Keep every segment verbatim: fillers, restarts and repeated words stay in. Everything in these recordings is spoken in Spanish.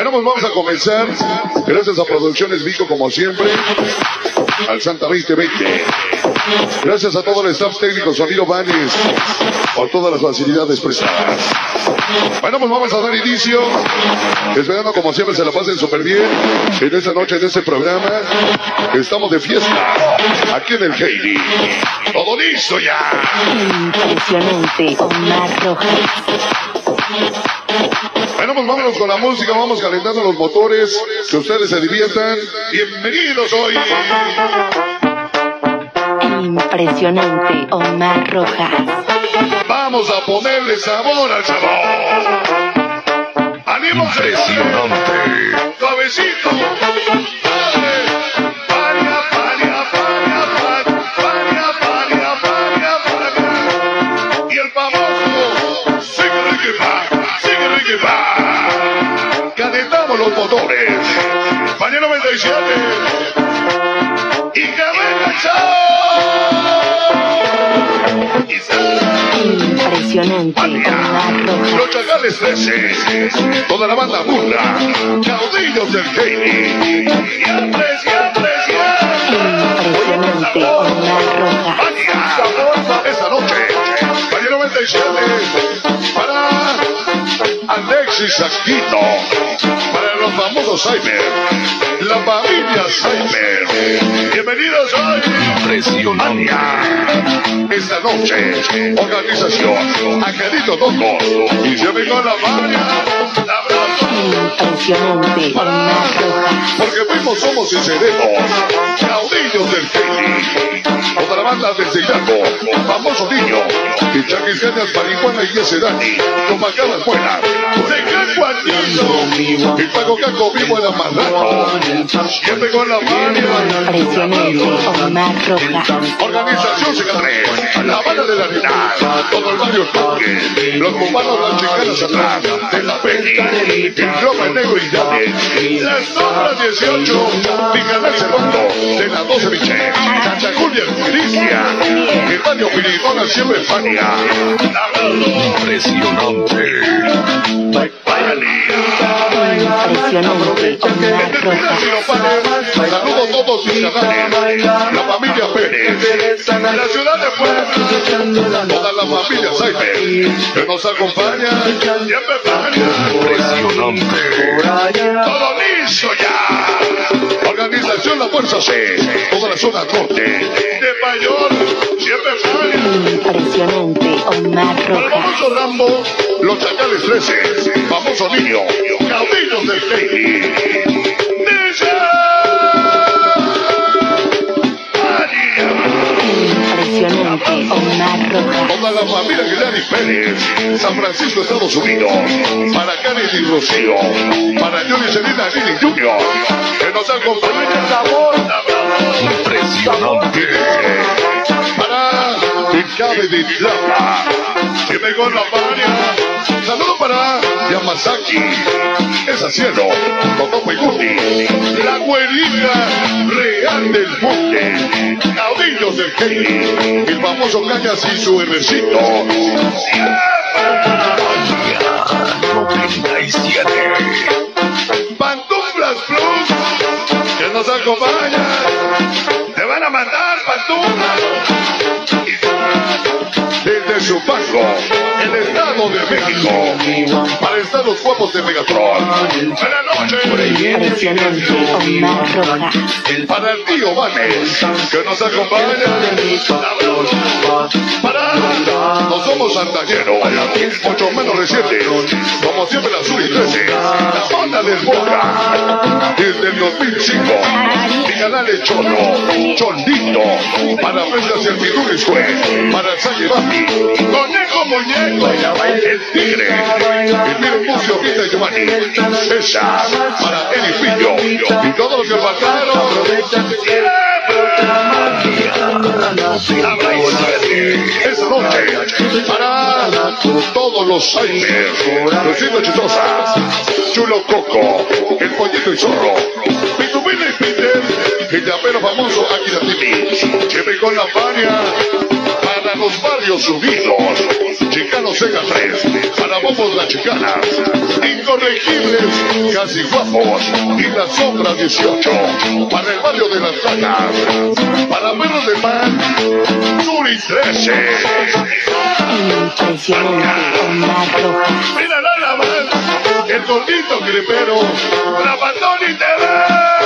Bueno, pues vamos a comenzar. Gracias a Producciones Vico, como siempre. Al Santa veinte veinte. Gracias a todo el staff técnico, sonido Vanes, por todas las facilidades prestadas. Bueno, pues vamos a dar inicio. Esperando como siempre se la pasen súper bien en esta noche, en este programa. Estamos de fiesta aquí en el Heidi. Todo listo ya. Impresionante, Omar Rojas. Bueno, pues vámonos con la música, vamos calentando los motores, que ustedes se diviertan. Bienvenidos hoy. Impresionante, Omar Rojas. Vamos a ponerle sabor al sabor. ¡Ánimo! Impresionante. Suavecito. Dale. Paria, paria, paria, paria, paria, paria, paria. Y el famoso sigue Ricky Pa, sigue Ricky Pa. Calentamos los motores. Mañana noventa y siete. Y que venga el show. Impresionante, Omar Rojas. Los Chacales trece, toda la banda burla, caudillos del Heidi. Siempre, siempre, siempre. Impresionante, Omar Rojas. Vaya, esta noche, Valle noventa y siete, para Alexis Aquino, para los famosos Cyber, la familia Cyber. Bienvenidos hoy. Impresionante. Esta noche, organización Angelito Toco y se me con la María, la abrazo. Impresionante, Omar Rojas. Porque fuimos, somos y seremos caudillos del Heidi. Toda la banda desde Hidalgo, famoso niño, y Chaquiscañas, Marihuana y ese Dani, con macadas buenas, de Caco Anillo, y Paco Caco vivo en la Marrano, siempre con la María. Impresionante, Omar Rojas. Organización Cicatriz, la banda de la Arenal, todo el barrio Toque, los cubanos, las chicanas atrás, de la Peli, el Roma Negro y Dani, las sombras dieciocho, Miguel Segundo, de la doce Michel, Santa Julia Cristian, el barrio Piridona siempre Fania, Impresionante. Impresionante, Omar Rojas. Saludos a todos mis canales, la familia Pérez, la ciudad de Puebla, toda la familia Cyber, que nos acompaña, siempre Fania. Impresionante. Todo listo ya. Organización La Fuerza C, toda la zona norte, de Mayor, siempre Fania. Impresionante, Omar El Rojas. famoso Rambo, los Chacales trece, famoso niño, caudillos del Heidi. ¡Dice! Impresionante, Omar Rojas. Toda la familia Guilherme Pérez, San Francisco, Estados Unidos, para Karen y Rocío, para Johnny Selena Lili Junior, que nos acompaña sabor, Impresionante. para Picabe de Tlapa, que me con la María. Saludos para Yamazaki, esa cielo, Totopo y Guti, la güerita real del monte, caudillos del Heidi, el famoso Cañas y su herrecito. noventa y siete. Pantuflas Plus, que nos acompañan. Te van a mandar, Pantuflas. Desde Chupanco, el Estado de México, para estar los guapos de Megatron. Buenas noches. Impresionante, Omar Rojas. Para el tío Vanes, que nos acompaña. Para no somos santañeros, mucho menos recientes, como siempre la Sur y trece, la banda del Boca, desde el dos mil cinco, mi canal es Cholo, Cholito, para Fresas el Miduris fue, para Salle Bambi, Conejo Muñeco, el Tigre, el Miro Mucio Vita Giovanni, César, para Eli Pillo, y todos los que faltaron, esa noche, para todos los Cyber, Luisito Chistosa, Chulo Coco, el Pollito y Zorro, Pitubina y Peter, el llavero famoso Águila T V, siempre con la Fania, para para los barrios unidos, Chicano Sega tres, para Bobos la Chicana, Incorregibles, Casi Guapos y La Sombra dieciocho, para el barrio de Las Lajas, para Perros de Pan, Suri trece. Impresionante, Omar Rojas. Mira nada más, el gordito gripero, Trapatoni T V.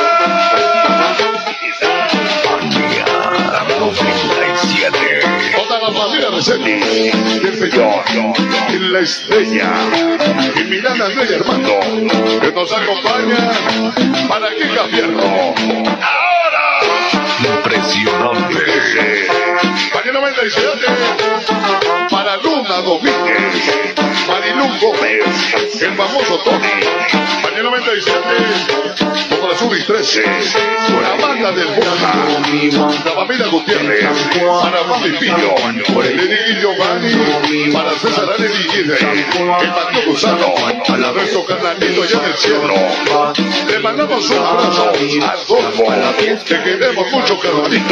Toda la familia Resetti, el Peñón, y La Estrella, y Milán Andrés y Armando, que nos acompaña para Kika Fierro. ¡Ahora! Impresionante. Para noventa y siete, para Luna Domínguez, Marilú Gómez, el famoso Tony. Para noventa y siete, para Suri trece, la banda del Boca, la familia Gutiérrez, para Mami Pillo, Lenny Giovanni, para César Areli Guide, el Mateo Gusano, a la nuestro carnalito allá en el cielo. Le mandamos un abrazo a Adolfo, te queremos mucho, carnalito.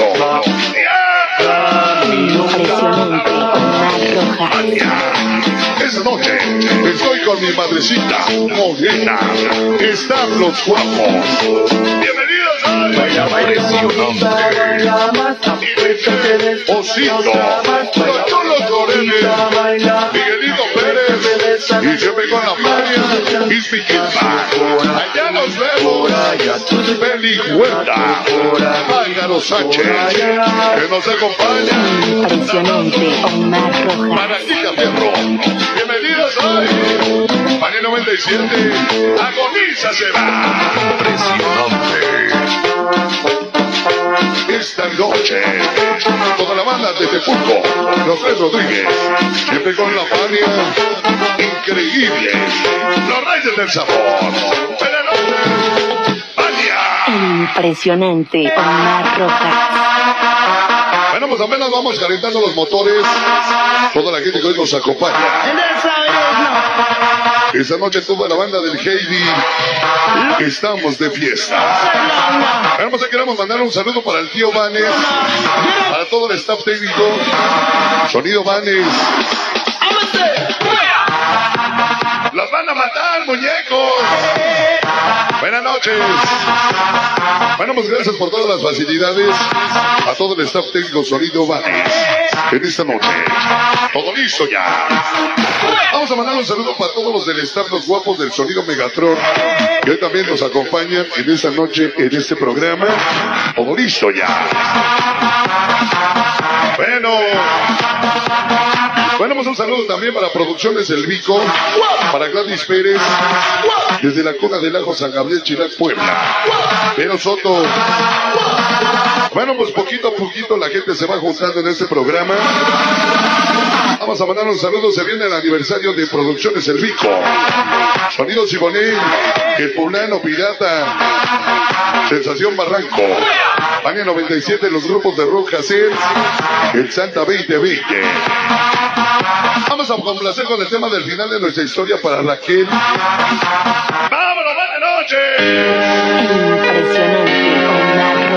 Impresionante, Omar Rojas. Esa noche estoy con mi madrecita morena. Están los guapos. Bienvenidos a Osito, los Cholos Lorenes, Miguelito Pérez, y siempre con la María, y Piquita. Allá nos vemos. Feli Huerta, Álvaro Sánchez, que nos acompaña. Impresionante, Omar Rojas. Para Kika Fierro, bienvenidos hoy. Para el noventa y siete, Agoniza se va. Impresionante. Esta noche, toda la banda de Tepulco, los Tres Rodríguez, siempre con la Fania, increíble, los Reyes del Sabor. Buenas noches, Fania. Impresionante, Omar Rojas. Bueno, pues apenas vamos calentando los motores. Toda la gente que hoy nos acompaña. Esta noche toda la banda del Heidi. Estamos de fiesta. Bueno, pues queremos mandar un saludo para el tío Vanes, para todo el staff técnico. Sonido Vanes. ¡Los van a matar, muñecos! Buenas noches. Bueno, pues gracias por todas las facilidades a todo el staff técnico Sonido Vanes en esta noche. Todo listo ya. Vamos a mandar un saludo para todos los del staff, los guapos del Sonido Megatron, que hoy también nos acompañan en esta noche en este programa. Todo listo ya. Bueno. Bueno, pues un saludo también para Producciones El Vico, para Gladys Pérez, desde la cuna del lago San Gabriel, Chilac, Puebla. Pero Soto. Bueno, pues poquito a poquito la gente se va juntando en este programa. Vamos a mandar un saludo, se viene el aniversario de Producciones El Vico. Sonido Siboney, El Poblano Pirata, Sensación Barranco, Año noventa y siete, los grupos de rock Hacer, el Santa veinte veinte. Vamos a complacer con el tema del final de nuestra historia para Raquel. ¡Vámonos, buenas noches! Impresionante, Omar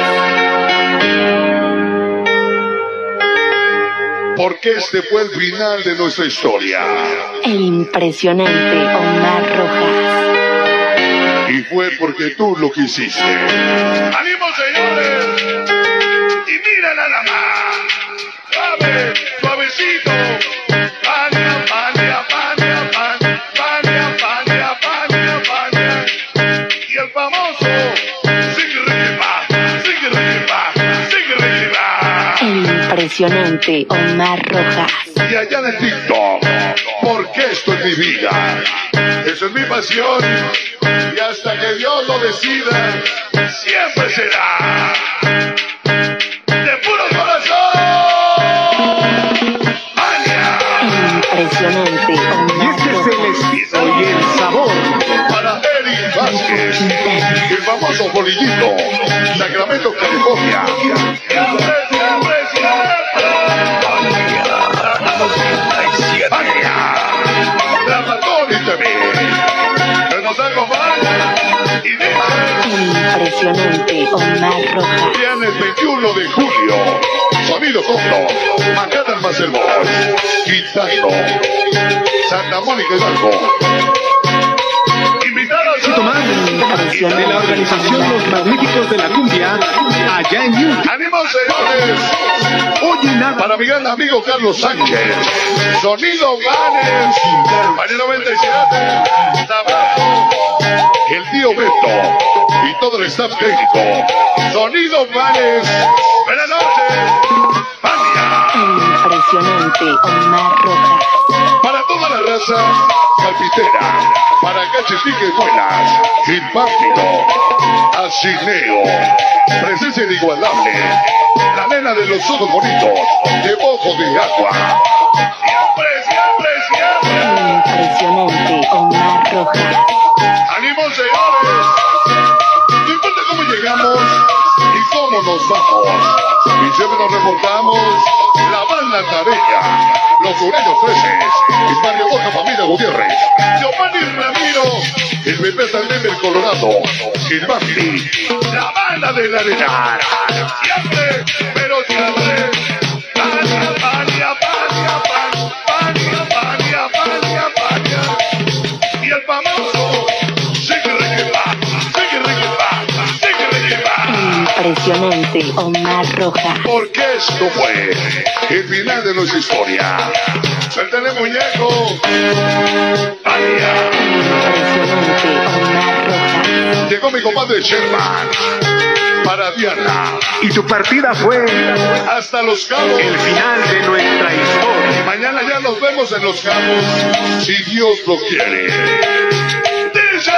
Rojas. Porque este fue el final de nuestra historia. El impresionante Omar Rojas. Y fue porque tú lo quisiste. ¡Ánimo, señores! Y mira nada más. Suave, suavecito. Pania, pania, pania, pania, pania, pania, pania, pania. Y el famoso Sigripa, Sigripa, Sigripa. El impresionante Omar Rojas. Y allá en el TikTok, porque esto es mi vida. Eso es mi pasión. Y hasta que Dios lo decida, siempre será de puro corazón. ¡Mania! Impresionante Omar Y este es el Rojas. estilo y el sabor para Eric Vázquez, el famoso bolillito, Sacramento, California. ¡Siempre, siempre, siempre! ¡Mania! La Matón y T V. Que nos acompaña y dice... El impresionante Omar Rojas. Viene el veintiuno de julio. Sonido Sonido Cobro, Manhattan más el Bosch, Quintano, Santa Mónica Hidalgo. Invitados Chito Más, de la organización Los Magníficos de la Cumbia, allá en Utah. ¡Ánimo, señores! Oye, nada. Para mi gran amigo Carlos Sánchez, Sonido Ganes, Valle noventa y siete, Tabaco, el tío Beto y todo el staff técnico. Sonido Ganes, buenas noches, Fania. Impresionante, Omar Rojas. Para toda la raza calpitera, para cachetique buenas, Gilpámpido, Asineo, presencia inigualable, la nena de los ojos bonitos, de ojo de agua. Siempre, siempre, siempre. Impresionante, Omar Rojas. ¡Ánimo, señores! No importa cómo llegamos y cómo nos vamos. Y siempre nos reportamos la banda Tarea, los sureños trece, Ismario Borja, familia Gutiérrez, Giovanni Ramiro, el bebé también del Colorado, el Bambi, la banda de la arena. Siempre, pero siempre. Pania, pania, pania, pania, pania, pania, pania. Y el famoso Impresionante, Omar Rojas. porque esto fue el final de nuestra historia. Suéltale, muñeco. Pania. Impresionante, Omar Rojas. Llegó mi compadre Sherman para Diana. Y tu partida fue Hasta Los Cabos. el final de nuestra historia. Mañana ya nos vemos en Los Cabos, si Dios lo quiere. ¡Dice!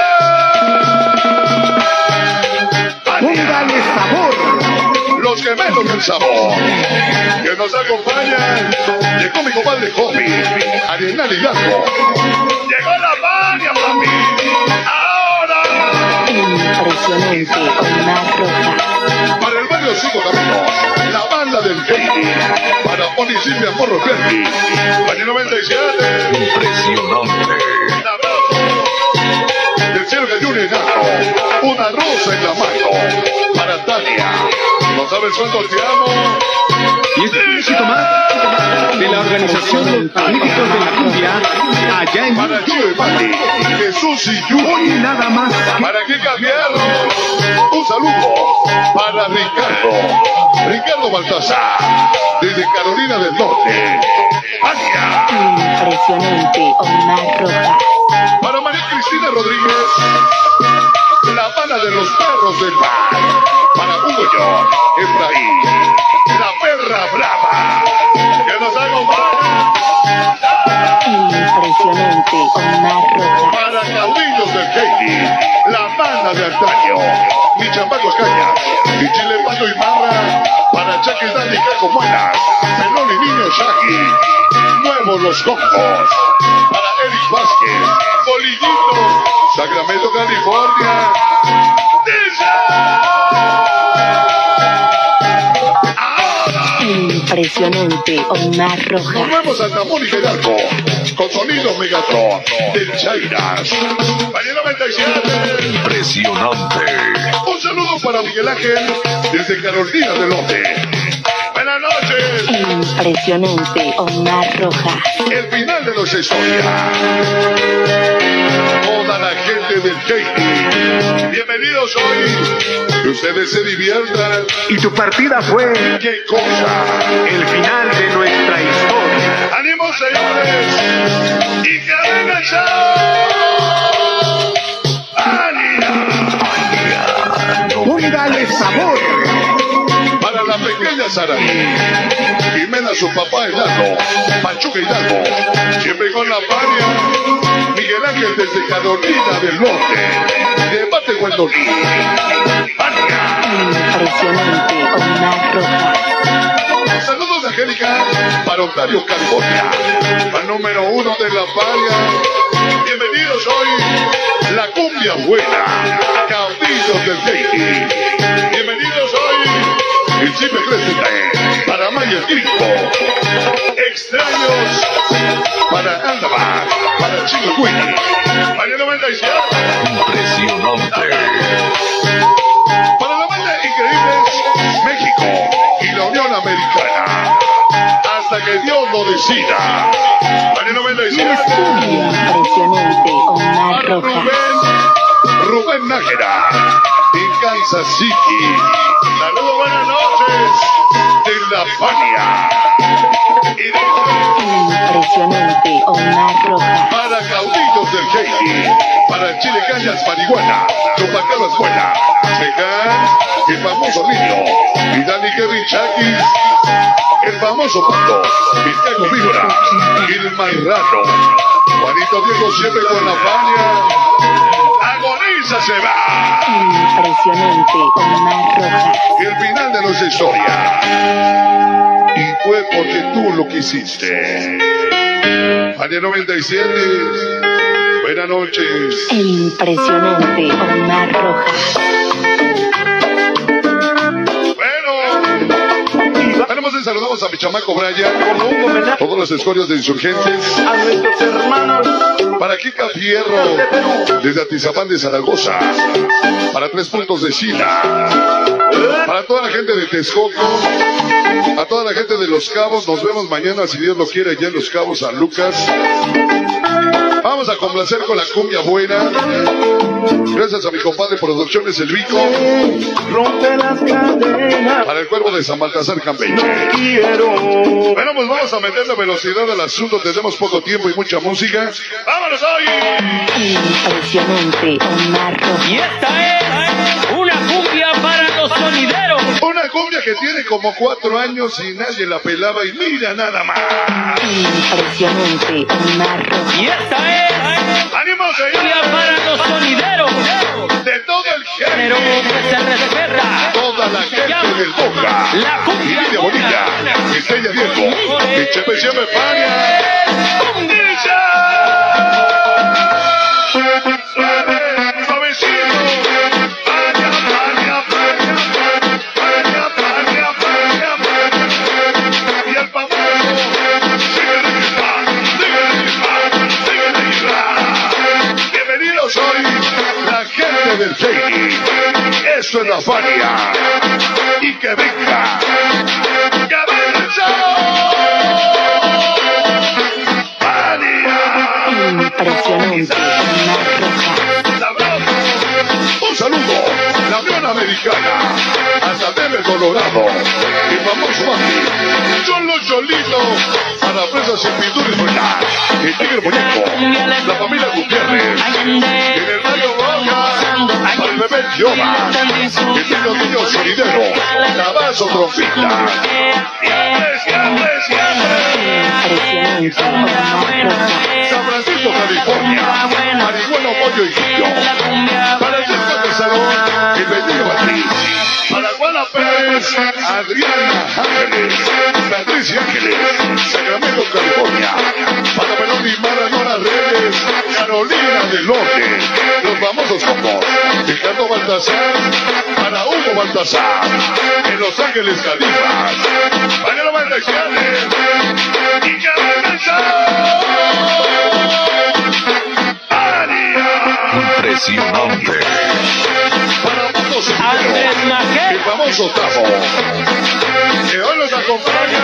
Póngale sabor. Los gemelos del sabor que nos acompañan. Llegó mi compadre Joby, Arenal Hidalgo. Llegó la Fania, papi. Ahora. Impresionante, Omar Rojas. Para el barrio Cinco Caminos, la banda del Katie. Para Pony Silvia Morro Berti. Valle noventa y siete. Impresionante. Un abrazo del cielo que Junior Nato. Una rosa en la mano. Para Tania. No sabes cuánto te amo. Y este fue Chito Más, de la organización Los Magníficos de la Cumbia, allá en Para Utah. Chile Pati, Jesús y Oye, Yuri. nada más. ¿Para qué cambiarlo? Un saludo para Ricardo. Ricardo Baltasar, desde Carolina del Norte. Ania. Impresionante, Omar Rojas. Para María Cristina Rodríguez, la banda de los perros del mar. Para Hugo John, Efraín, la perra brava, que nos acompaña. Impresionante, Omar Rojas. Para caudillos del Katie, la banda de antaño, mi chamaco Cañas, mi chile pato y marra, para Chucky Dandy Caco Muelas, Melón y Niño Shaggy, nuevos los cocos, para Eric Vázquez, Bolillito, Sacramento, California, dice. Ahora. Impresionante, Omar Nos Rojas. vemos a Santa Mónica Hidalgo, con sonido Megatron, del Chairas, Valle noventa y siete. Impresionante. Un saludo para Miguel Ángel, desde Carolina del Norte. Buenas noches. Impresionante, Omar Rojas. El final de nuestra historia. Toda la gente del Katie. Bienvenidos hoy. Que ustedes se diviertan. Y tu partida fue ¿Qué cosa? el final de nuestra historia. ¡Ánimo, señores! ¡Y que venga el show! ¡Ania! Póngale sabor. Para la pequeña Saraí, Jimena, su papá Hidalgo, Pachuca Hidalgo, siempre con la Fania, Miguel Ángel desde Carolina del Norte, debate Guandolí, Fania. Impresionante, Omar Rojas. Saludos de Angélica para Ontario, California, al número uno de la Fania. Bienvenidos hoy, la cumbia buena, caudillos del Katie. Bienvenidos hoy, el Chipe Crescente, para Maya Cristo. Extraños para Andamar, para Chico Queen, Maya noventa y siete. Impresionante. Para la banda Increíbles, México y la Unión Americana. que Dios lo decida. Año noventa y siete. Impresionante, Omar Rojas. Rubén, Rubén Nájera, en Kansas City. Saludos, buenas noches, de La Fania. Y dice, Impresionante, Omar Rojas. para caudillos del Haiti, para Chile Cañas Marihuana, Chupacalo Escuela, Secan, el famoso niño, Vidal y Kevin Chakis, el famoso Pato, Vizcaco Víbora, el Marrano, Juanito Diego siempre con La Fania. Agoniza se va. Impresionante, Omar Rojas. El final de nuestra historia. Y fue porque tú lo quisiste. Año noventa y siete. Buenas noches. El impresionante Omar Rojas. Bueno, tenemos y saludamos a mi chamaco Brian, todos los escorios de insurgentes, A nuestros hermanos para Kika Fierro, desde Atizapán de Zaragoza, para Tres Puntos de China, para toda la gente de Texcoco, a toda la gente de Los Cabos. Nos vemos mañana, si Dios lo quiere, allá en Los Cabos, San Lucas. Vamos a complacer con la cumbia buena. Gracias a mi compadre Producciones El Vico. rompe las cadenas. Para el cuervo de San Baltasar Campeche. Quiero. Bueno, pues vamos a meterle velocidad al asunto. Tenemos poco tiempo y mucha música. ¡Vámonos hoy! Impresionante Omar Rojas. Y esta es una cumbia para los sonideros. Una cumbia que tiene como cuatro años y nadie la pelaba. Y mira nada más. Impresionante Omar Rojas. Y esta es ¡Ánimo, cumbia señor! para los sonideros. De todo el Pero género. que se respeta. Toda la gente del Boca. La cumbia Lidia Bonilla. Estrella Diego. Y Chepe Chepe Fania. Bienvenidos hoy, la gente del Haiti. Esto es La Fania. Y que venga. ¡Que venga el show! Fania. Impresionante Omar Rojas. Sabroso. Un saludo, la Unión Americana, hasta Denver, Colorado, el famoso Mati, Cholo Cholito, para Presas y Pinturas Buenas, el Tigre Muñeco, la familia Gutiérrez, en el Rayo Roja, para el bebé Yoba, el niño niño solidero, la vaso trompita, siempre, siempre, siempre, Impresionante Omar Rojas. San Francisco, California, marihuana, pollo y guillo. Para el Cesco de Salón, el Benito Martín. Para Juana Pérez, Adriana Ángeles, Beatriz y Ángeles, Sacramento, California. Para Melón y Mara Nora Reyes, Carolina del Norte. Los famosos como Ricardo Baltasar, para Hugo Baltasar, en Los Ángeles, Califas. Para los Baltasares, y que Impresionante. para Mundo Andrés Sevillero, Maquet. el famoso Tafo, que hoy nos acompaña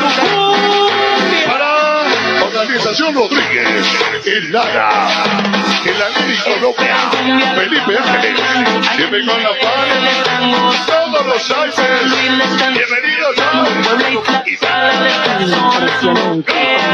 para Organización Rodríguez, el Lara, el Anín Colombia, Felipe Ángeles, siempre con la paz, todos los Cyphers, bienvenidos a y Impresionante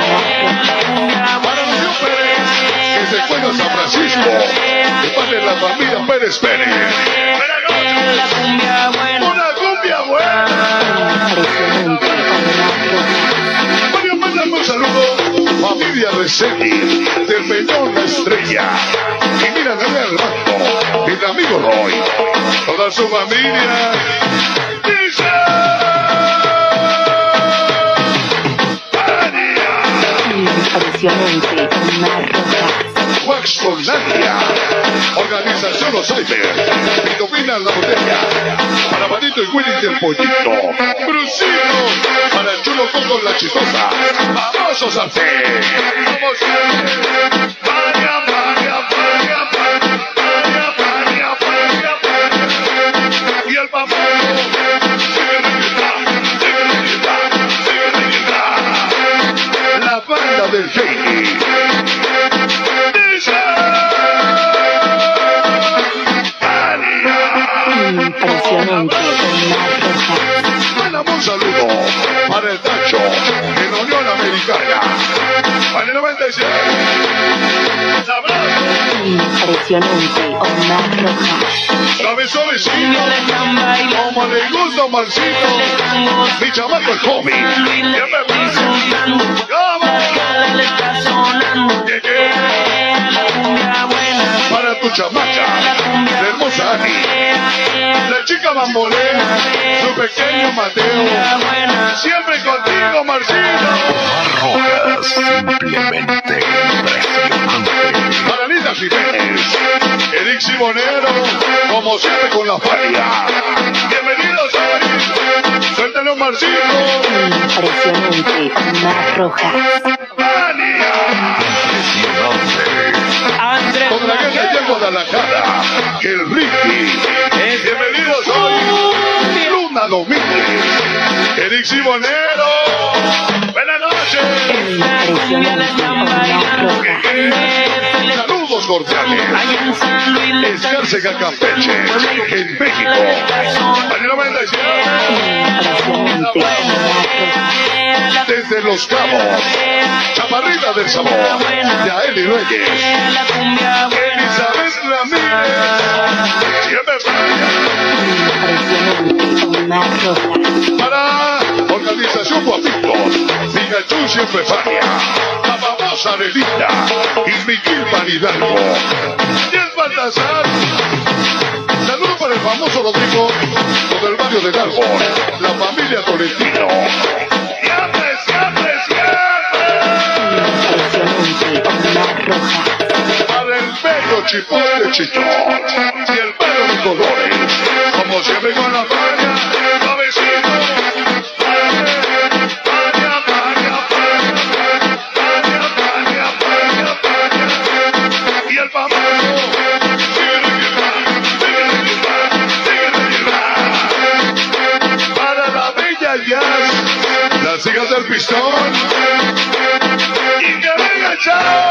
para Lucio Pérez, que se encuentra en San Francisco, de parte de la familia Pérez Pérez. Buenas noches. Una cumbia buena. Impresionante Omar Rojas. Voy a mandarme un saludo, familia Resetti, del Peñón La Estrella. Y mira, Daniel Armando, el amigo Roy, toda su familia. Dice. Impresionante Omar Rojas. Waxfonlandia, Organización Los Cyphers, y domina la botella. Para Manito y Willy del Pollito, Brusino, para el Chulo Coco la Chistosa, famosos a fe. Vamos a Fania, Fania, Fania, Fania, Fania, Fania, Fania. Y el famoso, sigue de gritar, sigue de gritar, sigue de gritar. especial. Sabroso. Impresionante, Omar Rojas. Suave, suavecito. Como le gusta a Marcito. Mi chamaco el homie. Ya me ¿Cómo? ¿Qué, qué? Para tu chamaca, la hermosa Ani, la chica bambolera, su pequeño Mateo, siempre contigo, Marcito. Rojas, simplemente impresionante. Para Lisa Jiménez, Eric Simonero, como siempre con la faria. Bienvenidos hoy, suéltalo, Marcito. Impresionante, Omar Rojas. Ania, Impresionante. Andrés con la gente allá en Guadalajara, el Ricky. Bienvenidos hoy, Luna Domínguez, Eric Simonero. Buenas noches. Impresionante, Omar Rojas. Saludos cordiales. Escárcega, Campeche, en México. Año noventa y siete. Impresionante, Omar Rojas. Desde Los Cabos, Chaparrita del Sabor, Yaeli Reyes, Elizabeth Ramírez, siempre Impresionante, Omar Rojas. para Organización Guapitos, Pikachu siempre falla, la famosa Arenita y Miguel Hidalgo. Y el Baltasar. Saludos para el famoso Rodrigo, todo el barrio de Árbol, la familia Tolentino. ¡Siempre, siempre, siempre! Impresionante, Omar Rojas. Para el bello chipotle chichón y el pelo de colores, como siempre con la paña, suavecito. Paña, paña, paña, paña, paña, paña, paña. Y el famoso, para la bella jazz, las hijas del pistón, y que venga chao.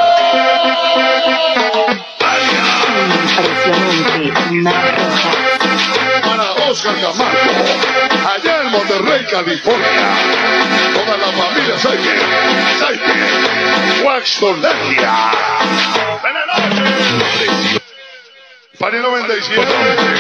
Impresionante, Omar Rojas. Para Oscar Camargo, allá en Monterrey, California. Toda la familia Saike, Saike, Waxtolandia. Buenas noches. Para el noventa y siete.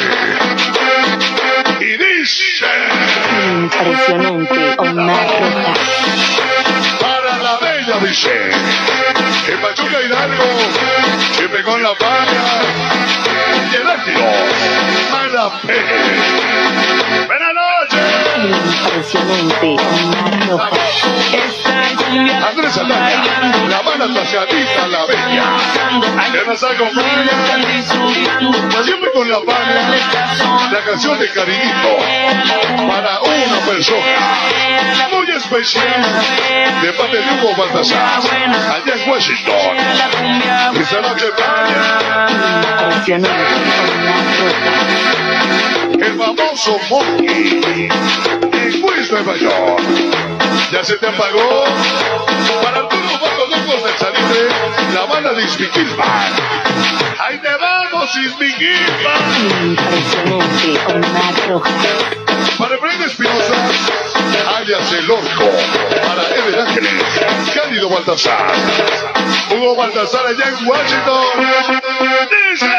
Y dice, Impresionante, Omar Rojas. para la bella Vicente, en Pachuca Hidalgo, siempre con la paga. Y el ágilo, Mala Pérez. Buenas noches. Impresionante, Omar Rojas. Andrés Alaya, la banda traseadita, la bella. Que nos acompaña, siempre con la banda, la canción de cariñito, para una persona muy especial, de parte de Hugo Baltasar, allá en Washington. Esta noche para Impresionante, Omar Rojas. el famoso Monkey, en Queens, Nueva York. Ya se te apagó. Para todos los locos del salitre, la banda de Ismiquilpan. Ahí te vamos, Ismiquilpan. Impresionante, Omar Rojas. Para Brenda Espinosa, alias El Orco. Para Eder Ángeles, Cálido Baltasar. Hugo Baltasar allá en Washington. ¡Dice!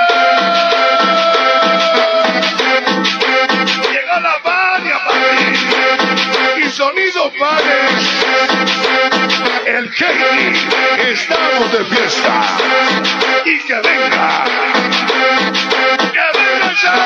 Llegó la banda, papi. Y sonido padre. El Katie, estamos de fiesta. Y que venga. Que venga ya.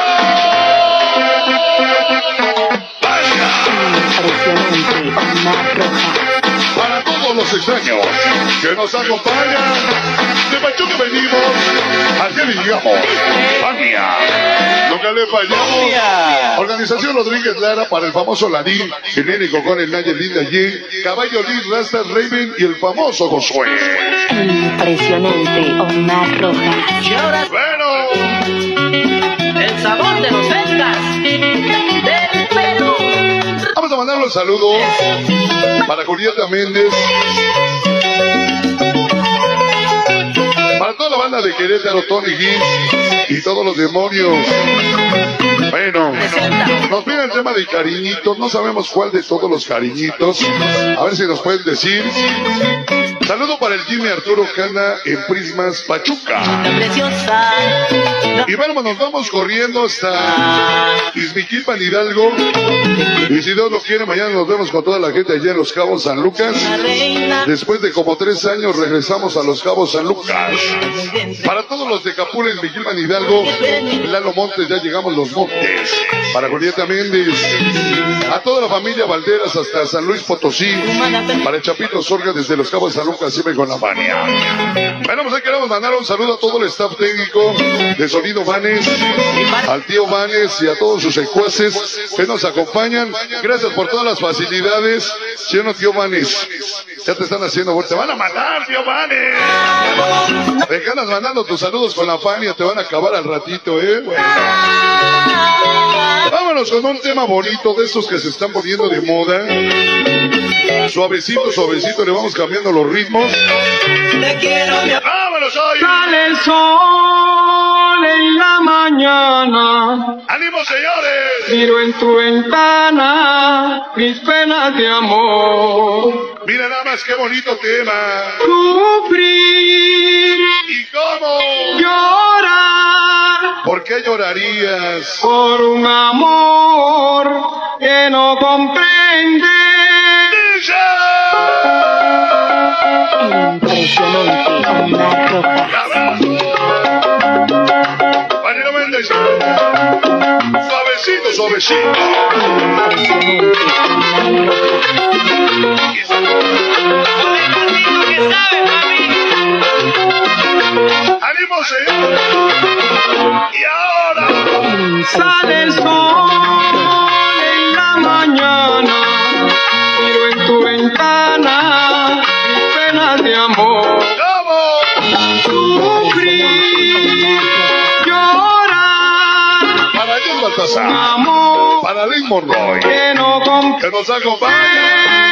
Vaya. Impresionante, Omar Rojas. Para todos los extraños que nos acompañan, de Pachuca venimos, aquí le llegamos. Fania, nunca le fallamos. Organización Rodríguez Lara para el famoso Larín, el nene con el Naya Linda G, Caballo Lee, Rasta Raven y el famoso Josué. Impresionante, Omar Rojas. Y ahora Bueno, el sabor de los belgas del Perú. vamos a mandar los saludos para Julieta Méndez, para toda la banda de Querétaro, Tony Giz y todos los demonios. Bueno, nos piden el tema de cariñitos, no sabemos cuál de todos los cariñitos, a ver si nos pueden decir. Saludo para el Jimmy Arturo Cana en Prismas Pachuca. preciosa. Y bueno, nos vamos corriendo hasta Izmiquilpan, Hidalgo. Y si Dios lo quiere, mañana nos vemos con toda la gente allá en Los Cabos San Lucas. Después de como tres años regresamos a Los Cabos San Lucas. Para todos los de Capula, Izmiquilpan, Hidalgo, Lalo Montes, ya llegamos Los Montes. Para Julieta Méndez, a toda la familia Valderas hasta San Luis Potosí. Para el Chapito Sorga desde Los Cabos San Lucas, siempre con la mania. Bueno, pues ahí queremos mandar un saludo a todo el staff técnico de Sonido Vanes, al tío Vanes y a todos sus secuaces que nos acompañan. Gracias por todas las facilidades. ¿Sí o no, tío Vanes? Ya te están haciendo, te van a matar, tío Vanes. Dejanas mandando tus saludos con la Fania, te van a acabar al ratito, eh. Bueno. Vámonos con un tema bonito de estos que se están poniendo de moda. Suavecito, suavecito, le vamos cambiando los ritmos. ¡Vámonos hoy! Sale el sol en la mañana. ¡Ánimo, señores! Miro en tu ventana mis penas de amor. Mira nada más qué bonito tema. Sufrir ¿Y cómo? llorar ¿Por qué llorarías? por un amor que no comprende. Impresionante, Omar Rojas. Vanilo Méndez. Suavecito, suavecito. Impresionante, ¡Ánimo, señor! Y ahora Sale el sol en la mañana. Miro en tu ventana mis penas de amor. ¿cómo? Sufrir, llorar, Para Dios Baltasar, amor para Liz Monroy, que no comprende. que nos acompaña.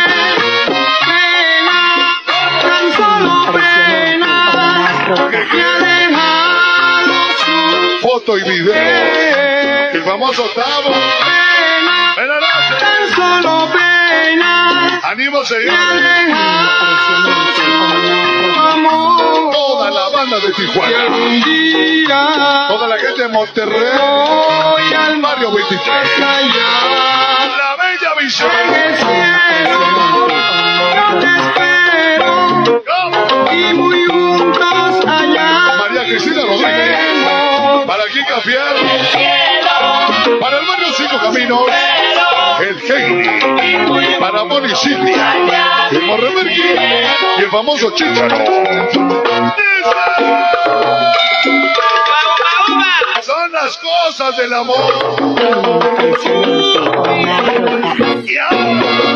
Pena, tan solo pena, que ha dejado su Foto y video. El famoso Tavo. pena, Buenas noches. tan solo pena, ¡Ánimo, que ha señor! dejado su amor. Toda la banda de Y Tijuana. algún día Toda la gente de Monterrey. voy al Barrio veintitrés. más allá. La bella visión. En el cielo yo te espero ¿Cómo? y muy juntos allá María Cristina Rodríguez. iremos. Para Kika Fiel. Para el barrio Cinco Caminos. El Heidi. Para Moni Cintia. El Morremerqui. Y el famoso Chícharo. Son las cosas del amor. impresionante, Omar Rojas. Y ahora,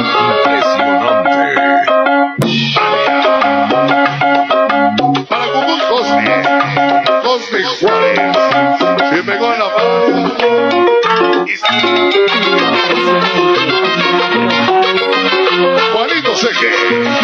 Impresionante. para Cucuz Cosme. Cosme Juárez. Siempre con la paz. Juanito Seque.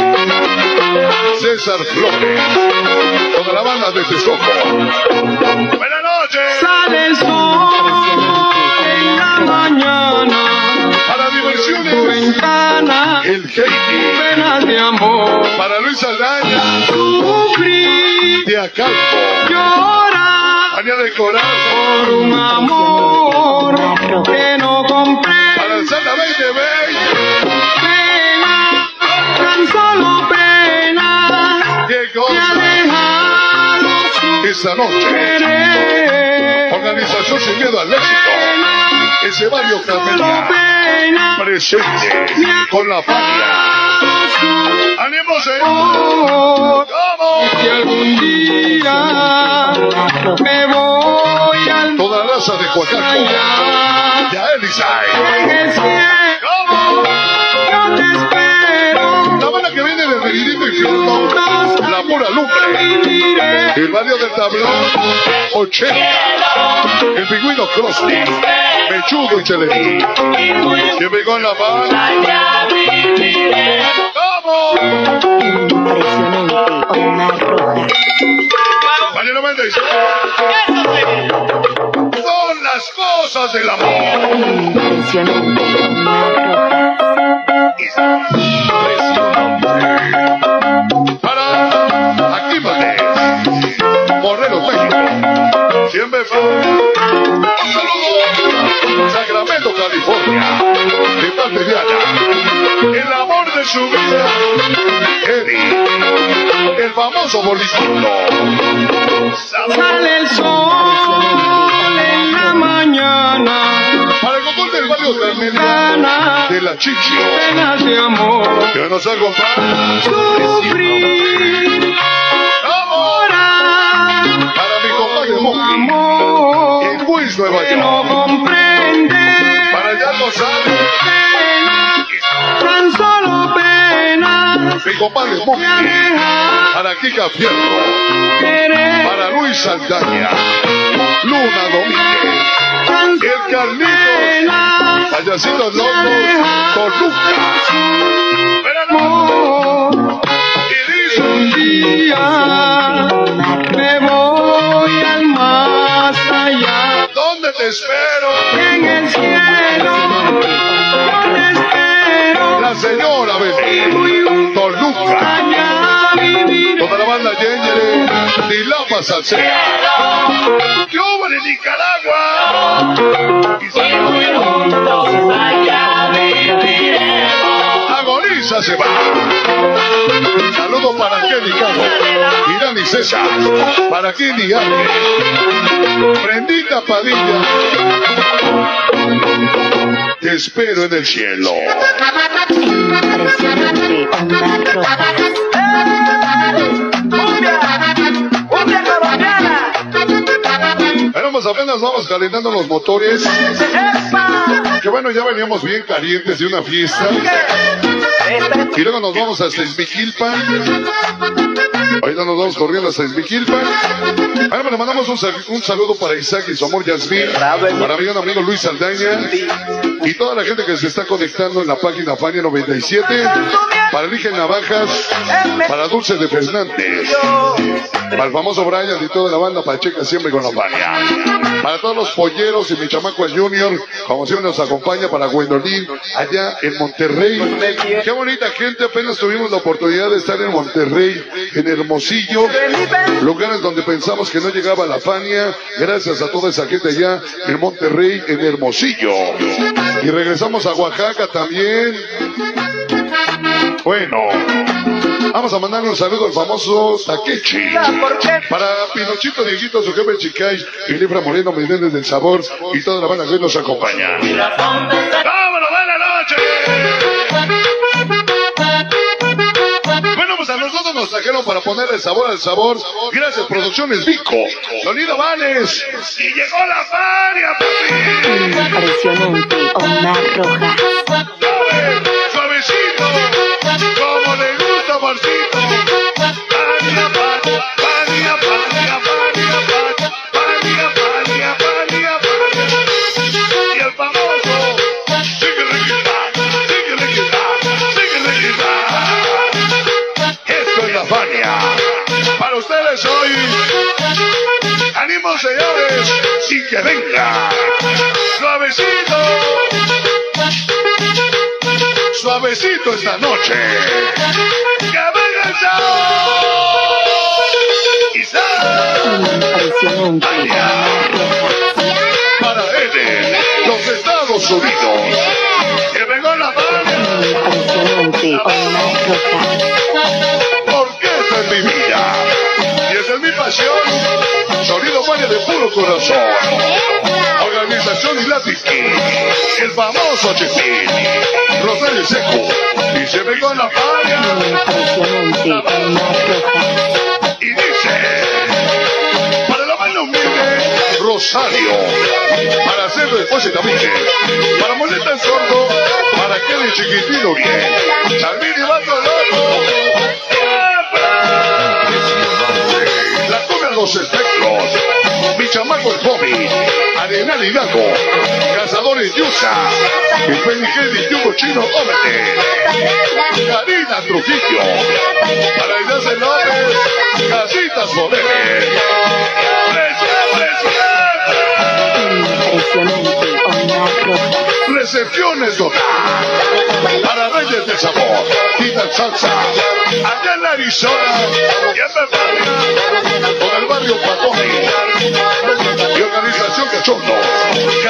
César Flores. Toda la banda de Texcoco. Buenas noches. Sale el sol en la mañana. Para Tu diversiones. ventana El Heidi. penas de amor. Para Luis Aldaña. Sufrir, De Acalco. llorar Ania de Corazón. por un amor que no comprende. Para el Santa veinte veinte. Pena, tan solo pena, ¿Qué que ha cosa? dejado su Esta noche. querer. Organización Sin Miedo al Éxito. Ese barrio Solo Carmenia. pena, Presente. Con la familia. ¡Ánimo, señor! amor, ¿Cómo? que algún día me voy al Toda la raza de Coacaco. allá. Ya Elisay. En el cielo ¿Cómo? yo te espero. La banda que viene de Meridito y Fierro. La pura lumbre. Viviré. El barrio del Tablón. ochenta. El pingüino Crosby. Mechudo y Chelerí. Siempre con la paz. ¿Cómo? Impresionante, Omar Rojas. Vanilo Méndez. Son las cosas del amor. Impresionante, Omar Rojas. Impresionante. Para Siempre va. Un saludo. Sacramento, California. De parte de Ana. El amor de su vida. Eddie. El famoso boliviano. Sale el sol en la mañana. Para el control del barrio Carmela de la Chichi. Penas de amor. Que nos acompaña. Sufrir. ¡Vamos! Para mi compadre Monkey. Amor. En Queens, Nueva Que no York. comprende. Para allá González. Pena. Tan solo pena. Mi compadre Monkey. Para Kika Fierro. Querer. Para Luis Saldaña. Luna Domínguez. Tan El Carlitos. Payasitos Locos. Toluca. amor. Y dice. Un día me voy al más allá. ¿Dónde te espero? En el cielo yo te espero. La señora Belén. Toluca. Allá vivir. Toda la banda Yengere. Dilapa Salsea. ¿Qué hubo en Nicaragua? Y Juntos allá viviremos. Agoniza se va. Saludos para Kenny Cabo, Irán y César, para Kenny Ángel, Prendita Padilla. Te espero en el cielo. Impresionante Onda Roja. ¡Cumbia colombiana! Vamos, apenas vamos calentando los motores. ¡Epa! Que bueno, ya veníamos bien calientes de una fiesta. Y luego nos vamos hasta Izmiquilpan. Ahorita nos vamos corriendo hasta Izmiquilpan. Ahora le mandamos un, sal un saludo para Isaac y su amor Yasmín. Para mi gran amigo Luis Saldaña. Y toda la gente que se está conectando en la página Fania noventa y siete. Para Elige Navajas. Para Dulce de Fernández. Para el famoso Brian y toda la banda Pacheca siempre con la Fania. Para todos los polleros y mi chamaco el Junior. Como siempre nos acompaña para Gwendolyn allá en Monterrey. Qué bonita gente, apenas tuvimos la oportunidad de estar en Monterrey, en Hermosillo, lugares donde pensamos que no llegaba la Fania, gracias a toda esa gente allá en Monterrey, en Hermosillo. Y regresamos a Oaxaca también. Bueno, vamos a mandarle un saludo al famoso Takechi. Para Pinochito, Dieguito, su jefe Chicay, y Libra Moreno, Menéndez del Sabor, y toda la banda que nos acompaña. ¡Vámonos, buena noche! Bueno, pues a nosotros nos trajeron para ponerle sabor al sabor. Gracias, Producciones Vico. Sonido Vanes. Y llegó la Fania, papi. Impresionante Onda Roja. Suave, suavecito, como le gusta, Marcito. Fania, Fania, Fania, Fania, Fania, Fania, Fania, Fania, Fania. Y el famoso, síguele guitar, síguele guitar, síguele guitar. Esto es la Fania. Para ustedes hoy, ánimo señores, y que venga. Suavecito. Suavecito esta noche. ¡Que venga el sabor! ¡Y sal! Impresionante Onda Roja. Para Eden, los Estados Unidos. ¡Que venga la Fania! Impresionante Onda Roja. Porque esta es mi vida. Y esa es mi pasión. Sonido Fania de puro corazón. Organización y Latiki. El famoso Chepín. Rosario Seco. Y se ve con la Fania. Impresionante Onda Roja. Y dice, para la mano humilde, Rosario, para hacer después y también, para Moleta el Sordo, para Kelly Chiquitino bien, también y Vato Loco, la cumbia de los espectros, mi chamaco el Bobby, Arenal Hidalgo, Cazadores Yusa, y Penny Kelly Yugo Chino Ómete, Karina Trujillo, para Ideas de López, Casitas Poderes, Impresionante Onda Roja. Recepciones Donar, para Reyes del Sabor, Tita Salsa, allá en Arizona, y en Bavaria, con el barrio Patoni, y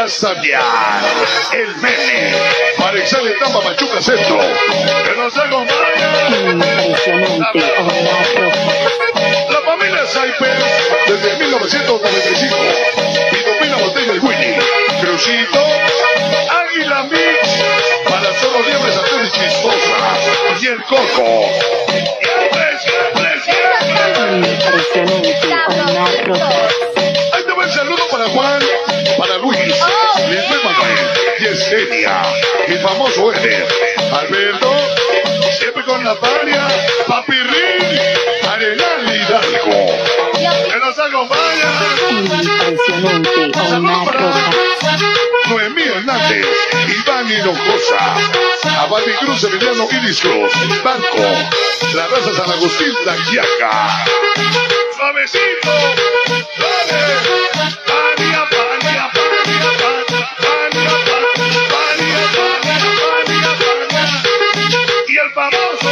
Castañar, el meme, para Exale Tampa Machuca Centro, que nos acompaña. Impresionante, Onda Roja. La familia Saipers desde mil novecientos noventa y cinco. Pina Botella y Winnie. Crucito, Águila Mix, para solo liebres atrás y chistosas. Y el Coco. Siempre, siempre, siempre. Impresionante, Onda Roja. Ahí te va el saludo para Juan, para Luis, Lisbeth Manuel, Yesenia, el famoso Eder, Alberto, siempre con la paria, Papirrín, Arenal Hidalgo, que nos acompaña. Impresionante, Onda Roja. Noemí Hernández, Iván Hinojosa, Abadi Cruz, Emiliano Iris Cruz, Banco, la raza San Agustín, La Quiaca. Suavecito, suave, pania, pania, pania, pania, pania, pania, pania, pania, pania. Y el famoso,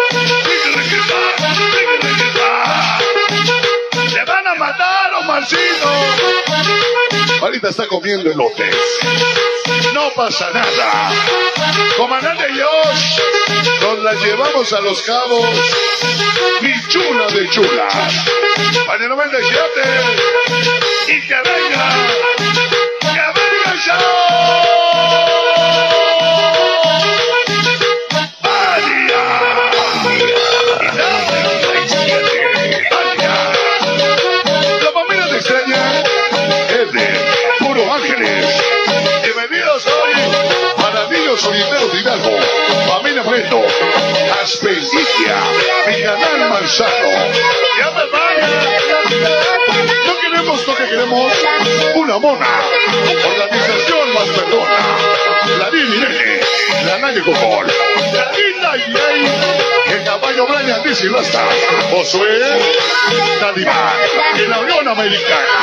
le van a matar a Marcino. Ahorita está comiendo elotes. No pasa nada. Comandante Josh, nos la llevamos a Los Cabos. Mi chula de chulas. Para el noventa y siete. Y que venga. Que venga el show. Vaya. Vaya. La familia te extraña. Puro Ángeles. Bienvenidos hoy para niños soliteros de Hidalgo. Familia Preto, Aspendicia, mi canal Manzano. Ya me vaya. No queremos lo que queremos. Una mona. Organización más perdona. La Dini Nene. La Naye Cocol. La Dina y el caballo Brian Dice Lasta. Josué. Talibán. En la Unión Americana.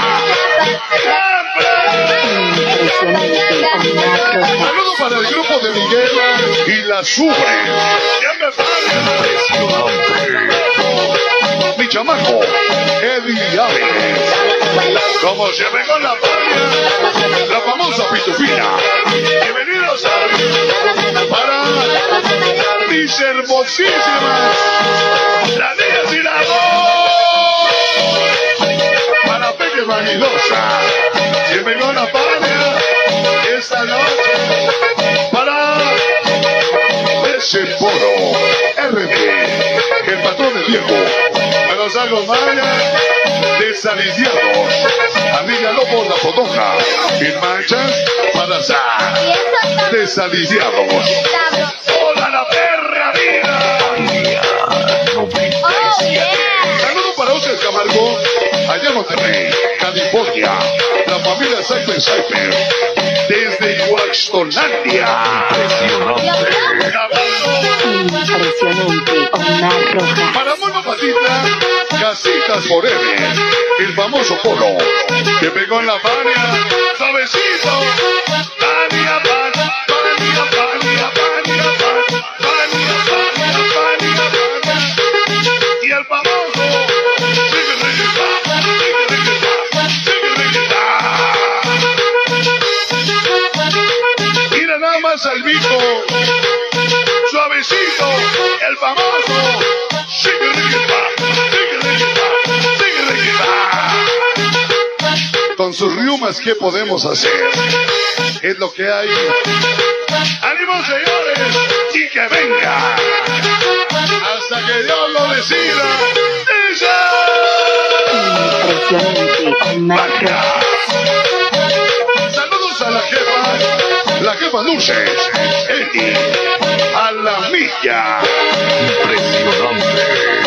Impresionante, Onda Roja. Saludos para el grupo de Miguel y la Subre. Ya me vale. Mi chamaco, Eddie Ávez. Como se ve con la familia, la famosa Pitufina. Bienvenidos a para mis hermosísimas, las niñas y la voz. Para Peque Vanidosa. Siempre con la familia esta noche para ese poro R D, el patrón del viejo, a los acompaña desaliciados, amiga Lobo la Potoja, en manchas para Zar, desaliciados. ¡Hola la perra vida! Saludos para Oscar Camargo, allá en Monterrey, California. La familia Cyper Cyper desde Iguaxtolandia. Impresionante, Onda Roja. Para Mono Patita, Casitas Forever, el famoso polo que pegó en la paria, suavecito. Pania, pania, pania, pania, pania, pania, pania, pania, pania. Y el famoso Salvico, suavecito, el famoso, con sus riumas, ¿qué podemos hacer? Es lo que hay. ¡Ánimo, señores! ¡Y que venga! Hasta que Dios lo decida. Impresionante, Onda Roja. Saludos a la jefa. La jefa Dulce, Eddie, a la milla. Impresionante.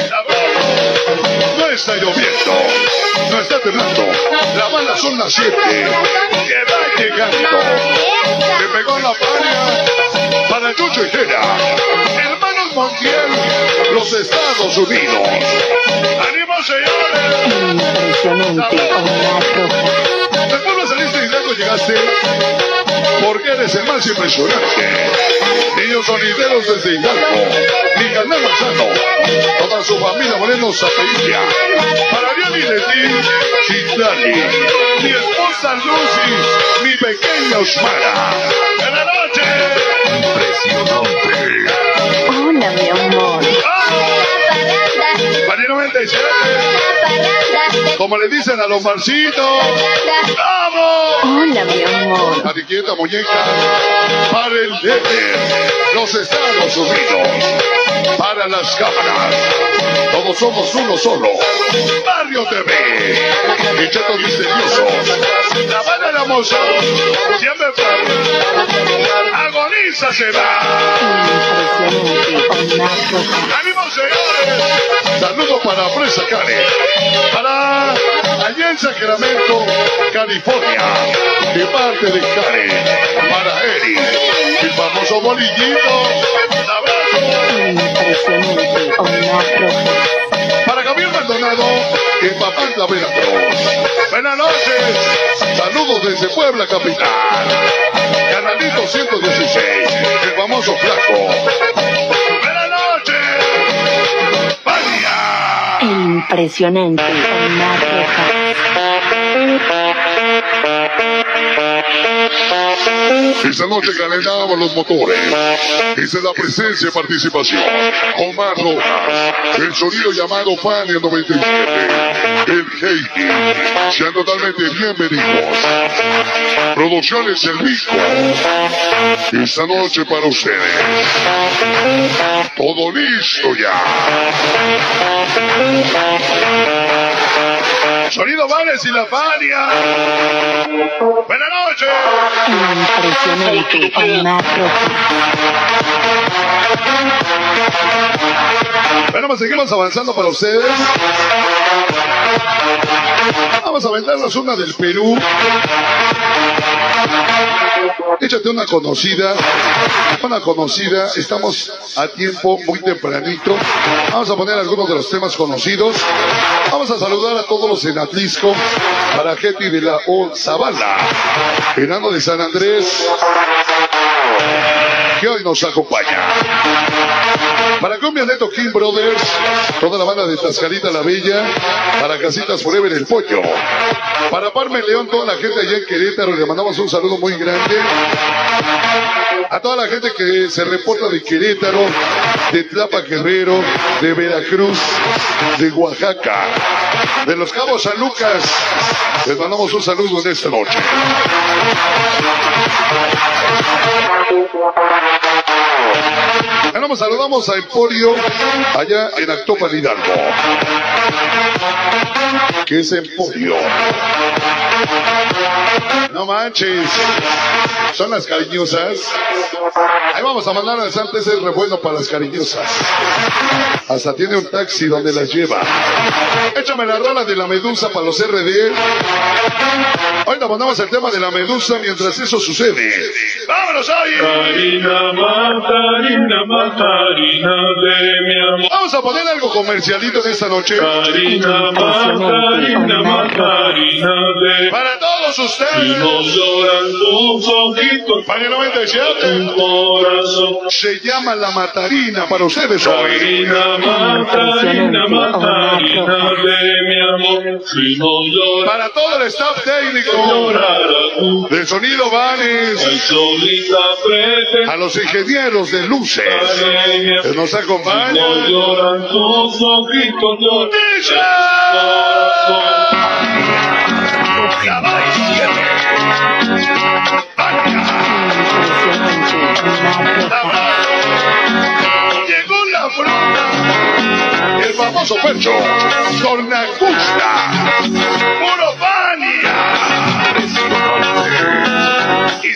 No está lloviendo, no está temblando. La bala son las siete. Que va llegando. Que pegó la paria para Chucho y Tera. Hermanos Montiel, los Estados Unidos. ¡Ánimo, señores! Impresionante, Onda Roja. Después de saliste y luego llegaste. Porque eres el más impresionante. Niños los sonideros desde Hidalgo, mi canal Manzano, toda su familia Moreno Zapeilla, para Diana y Leti, Chitlali, mi esposa Lucy, mi pequeña Osmara. ¡Buenas noches! Impresionante. Hola, mi amor. María noventa y siete. Como le dicen a los marcitos. ¡Vamos! Hola, mi amor. Mariquita muñeca. Para el Éter, los Estados Unidos. Para las cámaras. Todos somos uno solo. Barrio T V. Hechetos misteriosos. La banda de la moza. Siempre agoniza se va. Impresionante. Omar Rojas. ¡Ánimo, señores! Saludos para Fresa Cari, para allá en Sacramento, California, de parte de Cari, para Eri, el famoso bolillito. Un abrazo. Impresionante. Omar Rojas. Para Gabriel Maldonado, en Papantla, Veracruz. Buenas noches. Saludos desde Puebla, capital. Canalito ciento dieciséis, el famoso flaco. Buenas noches. ¡Vaya! Impresionante. Omar Rojas. Esta noche calentamos los motores. Esa es la presencia y participación. Omar Rojas, el sonido llamado Fania noventa y siete, el Heidi. Sean totalmente bienvenidos. Producciones El Rico. Esta noche para ustedes. Todo listo ya. Sonido Vanes y la Fania. Buenas noches. Impresionante. Omar Rojas. Bueno, pues seguimos avanzando para ustedes. Vamos a aventarnos una del Perú. Échate una conocida, una conocida, estamos a tiempo muy tempranito. Vamos a poner algunos de los temas conocidos. Vamos a saludar a todos los en Atlisco, para gente de la O Zavala, enano de San Andrés, que hoy nos acompaña. Para Cumbia Neto King Brothers, toda la banda de Tascarita la Bella, para Casitas Forever el Pollo, para Parme León, toda la gente allá en Querétaro, le mandamos un saludo muy grande. A toda la gente que se reporta de Querétaro, de Tlapa Guerrero, de Veracruz, de Oaxaca, de Los Cabos San Lucas, les mandamos un saludo en esta noche. Bueno, pues saludamos a Emporio, allá en Actopan Hidalgo. ¿Qué es Emporio? No manches, son las cariñosas. Ahí vamos a mandar al Santa ese rebueno para las cariñosas. Hasta tiene un taxi donde las lleva. Échame la rola de la medusa para los R D. Hoy nos mandamos el tema de la medusa mientras eso sucede. ¡Vámonos hoy! Karina, Macarina, Macarina de mi amor. Vamos a poner algo comercialito en esta noche. Karina, Macarina, Macarina de Para todos y ustedes. no lloran tus ojitos, Para el noventa y siete. un corazón. Se llama La Matarina para ustedes hoy. Karina, Macarina, Macarina de mi amor. Si no lloras, Para todo el staff técnico llorarás tú. de Sonido Vanes, Ay, solita pretende. a los ingenieros de luces que nos No acompañan. lloran tus ojitos, lloran ¡Dice! La Maisiete. Impresionante. Omar Rojas. Llegó la fruta, el famoso pecho, Tornacusta, puro Fania. Y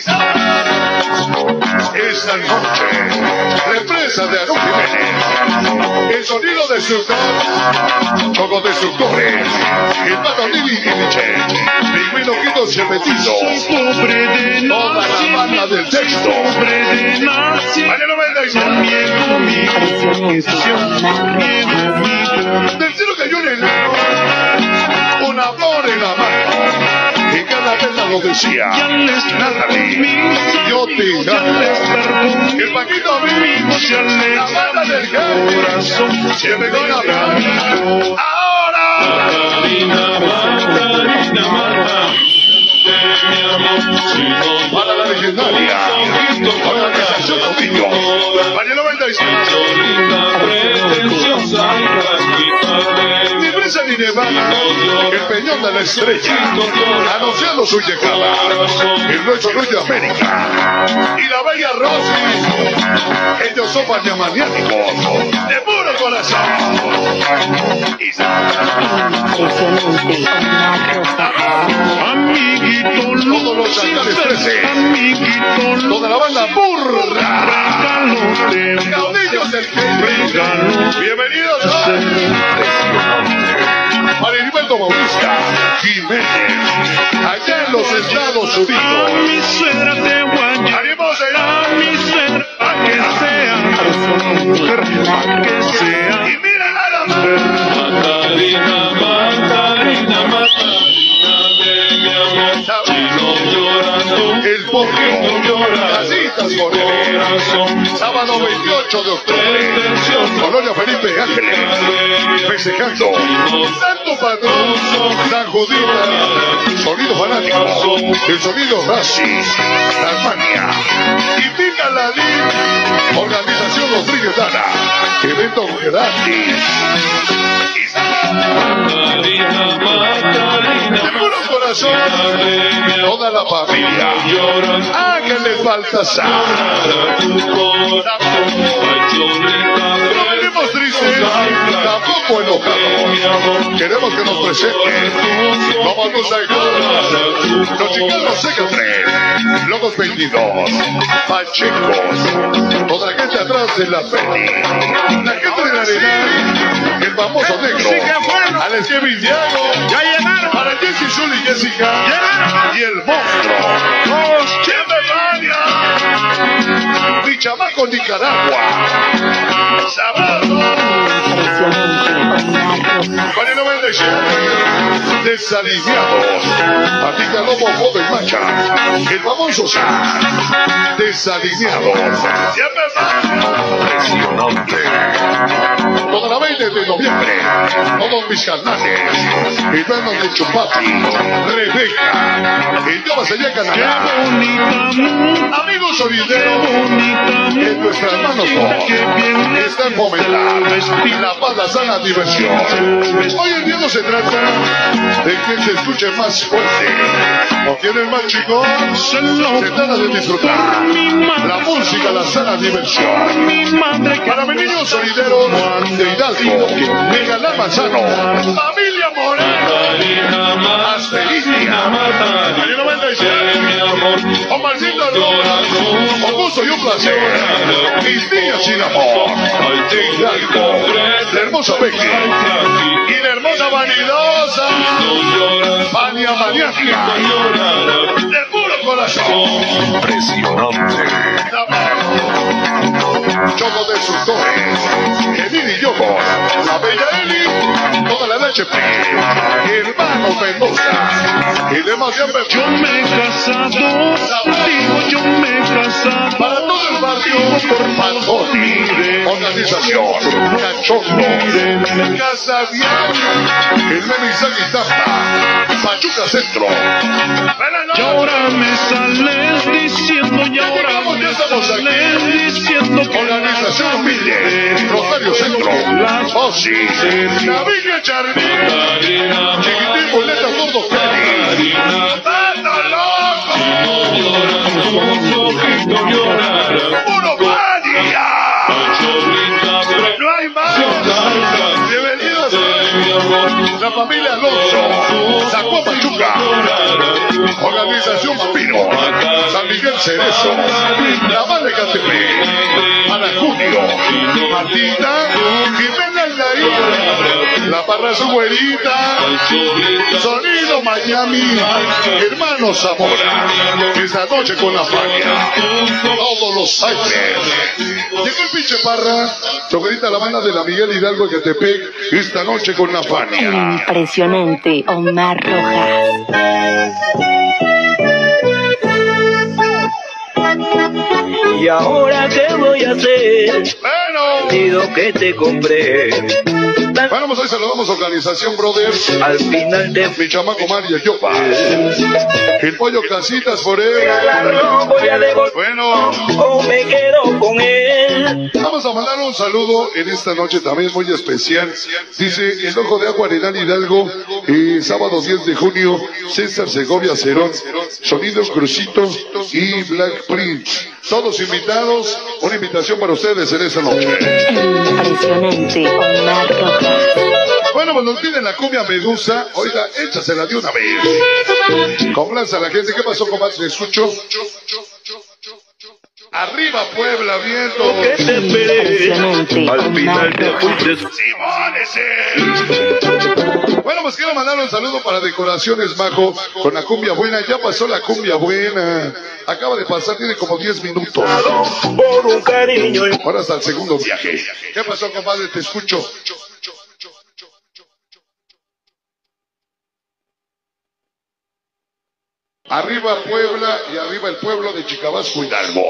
esta noche, represa de Aarón Jiménez, el sonido destructor, Choco Destructores, el Pato Lili y Michel, Pingüino Quito Chepetito, toda la banda del texto. Vaya noventa y Impresionante. Omar Rojas. del cielo cayó en el agua, una flor en la mano, y cada Isabela lo decía. Natalie, yo te amo. El Paquito amigo, la banda del corazón, siempre con la ahora. Para la legendaria organización Domingo, María noventa y seis. Ni brisa ni nevada, el peñón de la estrella, anunciando su llegada, el nuestro rey de América, y la bella Rosy, ellos son maniáticos, de puro corazón. Amiguito, todos los chacales trece, toda la banda burra, caudillos del regalo, bienvenidos a Mariliberto Mauricio Jiménez, allá en los Estados Unidos. Mi suegra te guaya, ¡Ánimos allá! mi suegra, pa' que sea, mujer, pa' que sea. Y mira nada más. Matarina, Matarina, Matarina de mi amor, chino llorando, El Popio, Casitas Moreno, sábado veintiocho de octubre, Colonia Felipe Ángeles, festejando Santo Patrón, San Judita, sonido fanático, el sonido Rashi, Tasmania, y Pica Ladín, organización Rodríguez Dana, evento gratis. De puro corazón, toda la familia, Ángeles Baltasar. No venimos tristes, tampoco enojados. Queremos que nos presenten. Vamos a los chicanos Secatren, Locos veintidós, Pachecos, toda la gente atrás de la Feli, la gente de la arena, el famoso negro, Alex Kevin Diago, ya llegaron, para Jessy Zul y Jessica, y el monstruo, los Chevevania, mi chamaco Nicaragua, Sabado, con el noventa y siete, desalineados, Patica Lobo, Foto y Macha, el famoso Sa, desalineados, siempre impresionante. Toda la veinte de noviembre, todos mis carnales, hermanos de Chupati, Rebeca, el Dios se llega a Canadá, amigos solideros, en nuestras manos están fomentando la paz, la sana diversión. Hoy en día no se trata de que se escuche más fuerte, o quienes más chicos, se trata de disfrutar la música, la sana diversión. Para mis niños solideros de Hidalgo, de Galán Manzano, familia Moreno, Aspericia, María noventa y siete, Omarcito Rojas, un gusto y un placer, mis niñas sin amor, de Hidalgo, la hermosa Becky, y la hermosa vanidosa, Vania Maniática, de puro corazón, impresionante. Choco Destructores, Edil y Yogo, la bella Eli, toda la leche P, hermano Mendoza, y demás siempre. Yo me he casado, digo yo me he casado. Para todo el barrio, por Pantoni, organización, Cachondo, Casa Diario, el Menizag y Tapa, Pachuca Centro. Y ahora me sales diciendo, y ahora me sales diciendo que Organización Humilde, Rosario Centro, Osi, la Villa Charmina, Chiquitín Boleta Gordo Cali, ¡Tata Loco! ¡Puro Mania! ¡No hay más! ¡Bienvenidos! La familia Alonso, Sacó Pachuca, Organización Papino, San Miguel Cerezo, La Madre Catepec, Ana Junio, Martita, Jimena Laín, La Parra su güerita, Sonido Miami, Hermano Zamora, esta noche con la familia, todos los cyphers. Llegó el pinche Parra, choferita la banda de la Miguel Hidalgo de Catepec, esta noche con la Fania. Impresionante, Omar Rojas. ¿Y ahora qué voy a hacer? Bueno. Pido que te compré. Bueno, pues hoy saludamos a Organización Brothers. Al final de mi chamaco Mario Yopa. El pollo Casitas Forever. regalarlo voy a devolver. Bueno. O me quedo con él. Vamos a mandar un saludo en esta noche también muy especial. Dice el Ojo de Agua Arenal Hidalgo, eh, sábado diez de junio, César Segovia Cerón, Sonido Crucito y Black Prince. Todos invitados, una invitación para ustedes en esta noche. Impresionante, Omar Rojas. Bueno, pues nos piden la cumbia Medusa. Oiga, échasela de una vez. Complace a la gente. ¿Qué pasó, comadre? ¿Le escucho? Arriba Puebla, viendo. Que te esperé. Impresionante, Al final Omar te Rojas. fuiste. Bueno, pues quiero mandar un saludo para Decoraciones Majo con la cumbia buena. Ya pasó la cumbia buena. Acaba de pasar, tiene como diez minutos. Por un cariño. Ahora hasta el segundo viaje. ¿Qué pasó, compadre? Te escucho. Arriba Puebla y arriba el pueblo de Chicabasco, Hidalgo.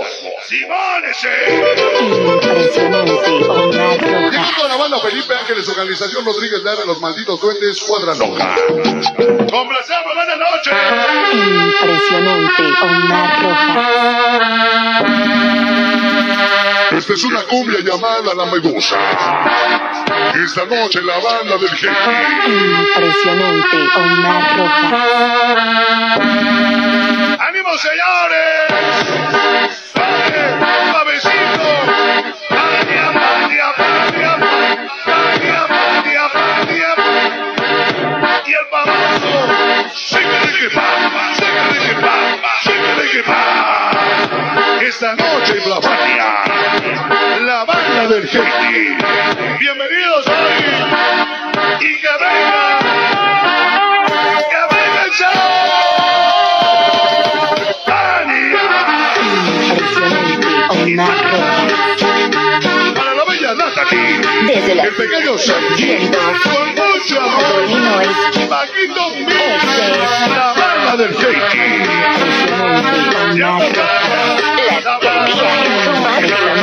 Impresionante, Omar Rojas. Llegando a la banda Felipe Ángeles, Organización Rodríguez Lara, Los Malditos Duendes, Cuadra Loca. ¡Complacemos, buenas noches! Impresionante, Omar Rojas. Esta es una cumbia llamada La Medusa. Esta noche la banda del genio. Impresionante, Omar Rojas. ¡Ánimo, señores! ¡Dale, suavecito! ¡Patria, patria, patria! ¡Patria, patria, patria! Y el famoso Chiquiriquipá, Chiquiriquipá, Chiquiriquipá. Esta noche en la patria, la banda del genio. Bienvenidos hoy y que venga, que venga el show. Omar Rojas. Para la bella Natalie, Desde la el pequeño Santiago, con mucho Paulino amor, es Paquito Mix, la banda del Heiki. impresionante, Omar Rojas. La banda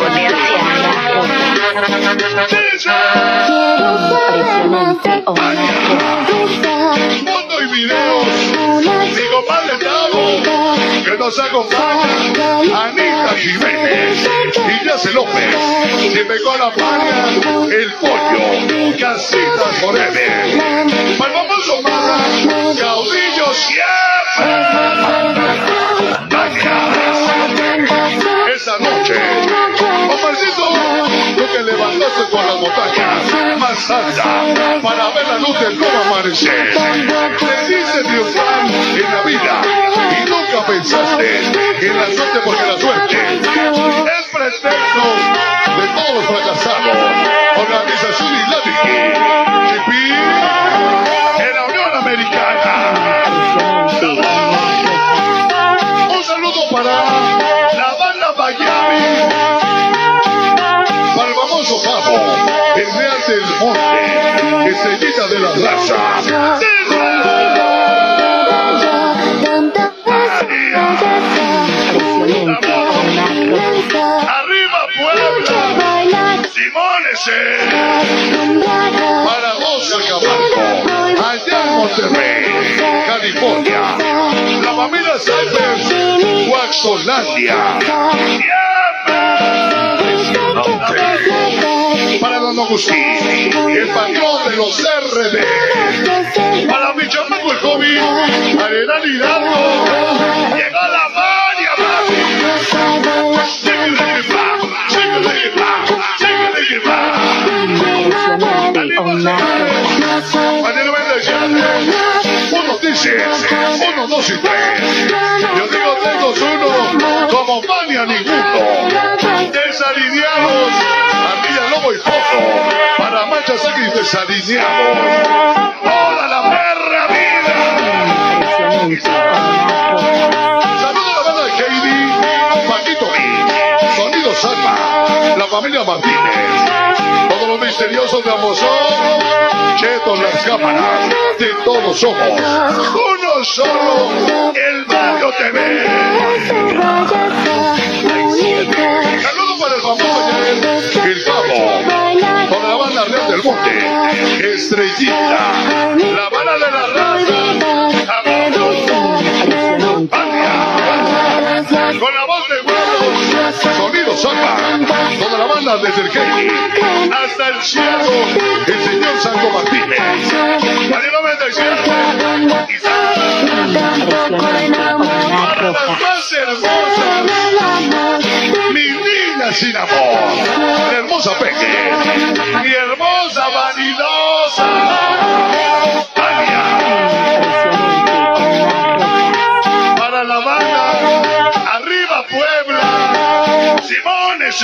Impresionante, Omar Rojas. foto y videos, mi compadre Tavo, que nos acompaña, Anita Jiménez, y Yace López, y me acompaña el pollo, Casitas Forever, para el famoso Mara, caudillo siempre. Esa noche, Omarcito, tú que levantaste con las montañas más altas para ver la luz del nuevo amanecer. Te dice triunfar en la vida y nunca pensaste en la suerte, porque la suerte es pretexto de todos los fracasados. Organización Islámica, Chipí, en la Unión Americana. Impresionante, Omar Rojas. Un saludo para la banda Miami, para el famoso Papo, el Real del Monte, estrellita de la raza. Impresionante, Omar Rojas. Arriba Puebla, Simónese, para Oscar Camargo, allá en Monterrey, California, la familia Cypher, Waxolandia, para Don Agustín, el patrón de los R D, para mi chamaco el joven, Arenal Hidalgo, llegó la María, papi. Impresionante, Omar Rojas. Mañana vende siete, uno dice, uno, dos y tres. Yo digo tengo uno, como Fania ninguno. Desalineados, Ardilla Lobo y Foco, para Mancha Sangre y desalineados. Toda la perra vida. Impresionante, Omar Rojas. Saludos a la banda de Heidi, Paquito B, Sonido Salma, la familia Martínez, todos los misteriosos de Amozón, Cheto en las cámaras, de todos somos uno solo, el Mario T V. Estrellita, la bala de la raza, con la voz de huevos, sonido Zapa, toda la banda desde el Kenny hasta el cielo, el señor Santo Martínez, María noventa y siete, para las más hermosas, mi niña sin amor, la hermosa Peque, mi hermosa vanidosa, Tania, para la banda, arriba Puebla, Simones,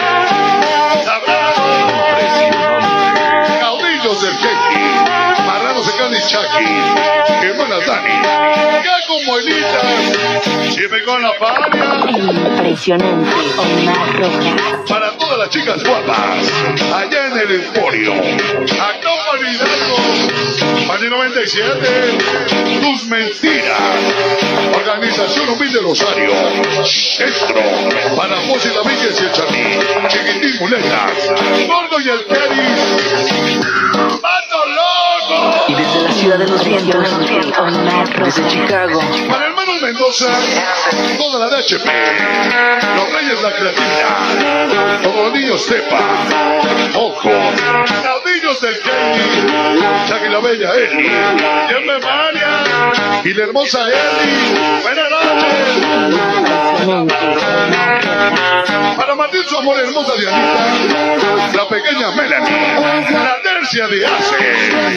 caudillos del Kenny, marranos de Candy Chucky, hermanas Dani, Caco Moelitas, siempre con la paria. Impresionante, Omar Rojas. Para todas las chicas guapas, allá en el Emporio, acá para Hidalgo, Valle noventa y siete, tus mentiras, Organización Humilde Rosario, Centro, para José Domínguez y el Chamí, Chiquitín Muletas, Gordo y el Keris, ¡Mato Loco! Y desde la ciudad de los vientos, Omar Rojas. Desde Chicago. Para hermanos Mendoza, toda la D H P, los Reyes La Creatina, todos los niños Tepa, Ojo, caudillos del Kenny, Chucky la Bella Eli, Yembe María y la hermosa Eli. Buenas noches. Para Martín su amor, hermosa Dianita, la pequeña Melanie, la tercia de Ace.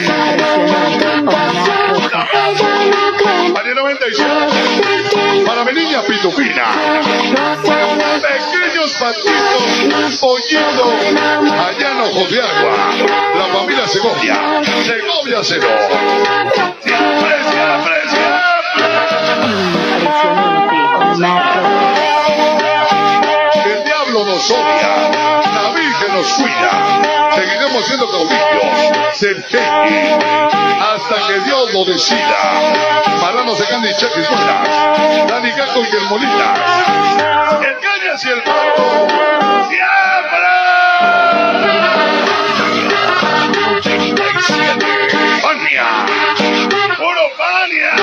María noventa y siete, para mi niña Pitufina, pequeños patitos, pollito, allá en Ojos de Agua, la familia Segovia, Segovia Cero. Aprecia, aprecia. El diablo nos odia, la Virgen nos cuida, seguiremos siendo caudillos, Sergei, hasta que Dios lo decida. Marranos de Candy Cheques Buenas, Dani Caco y el Molitas, el Cañas y el Pato, siempre. Fania, puro Fania.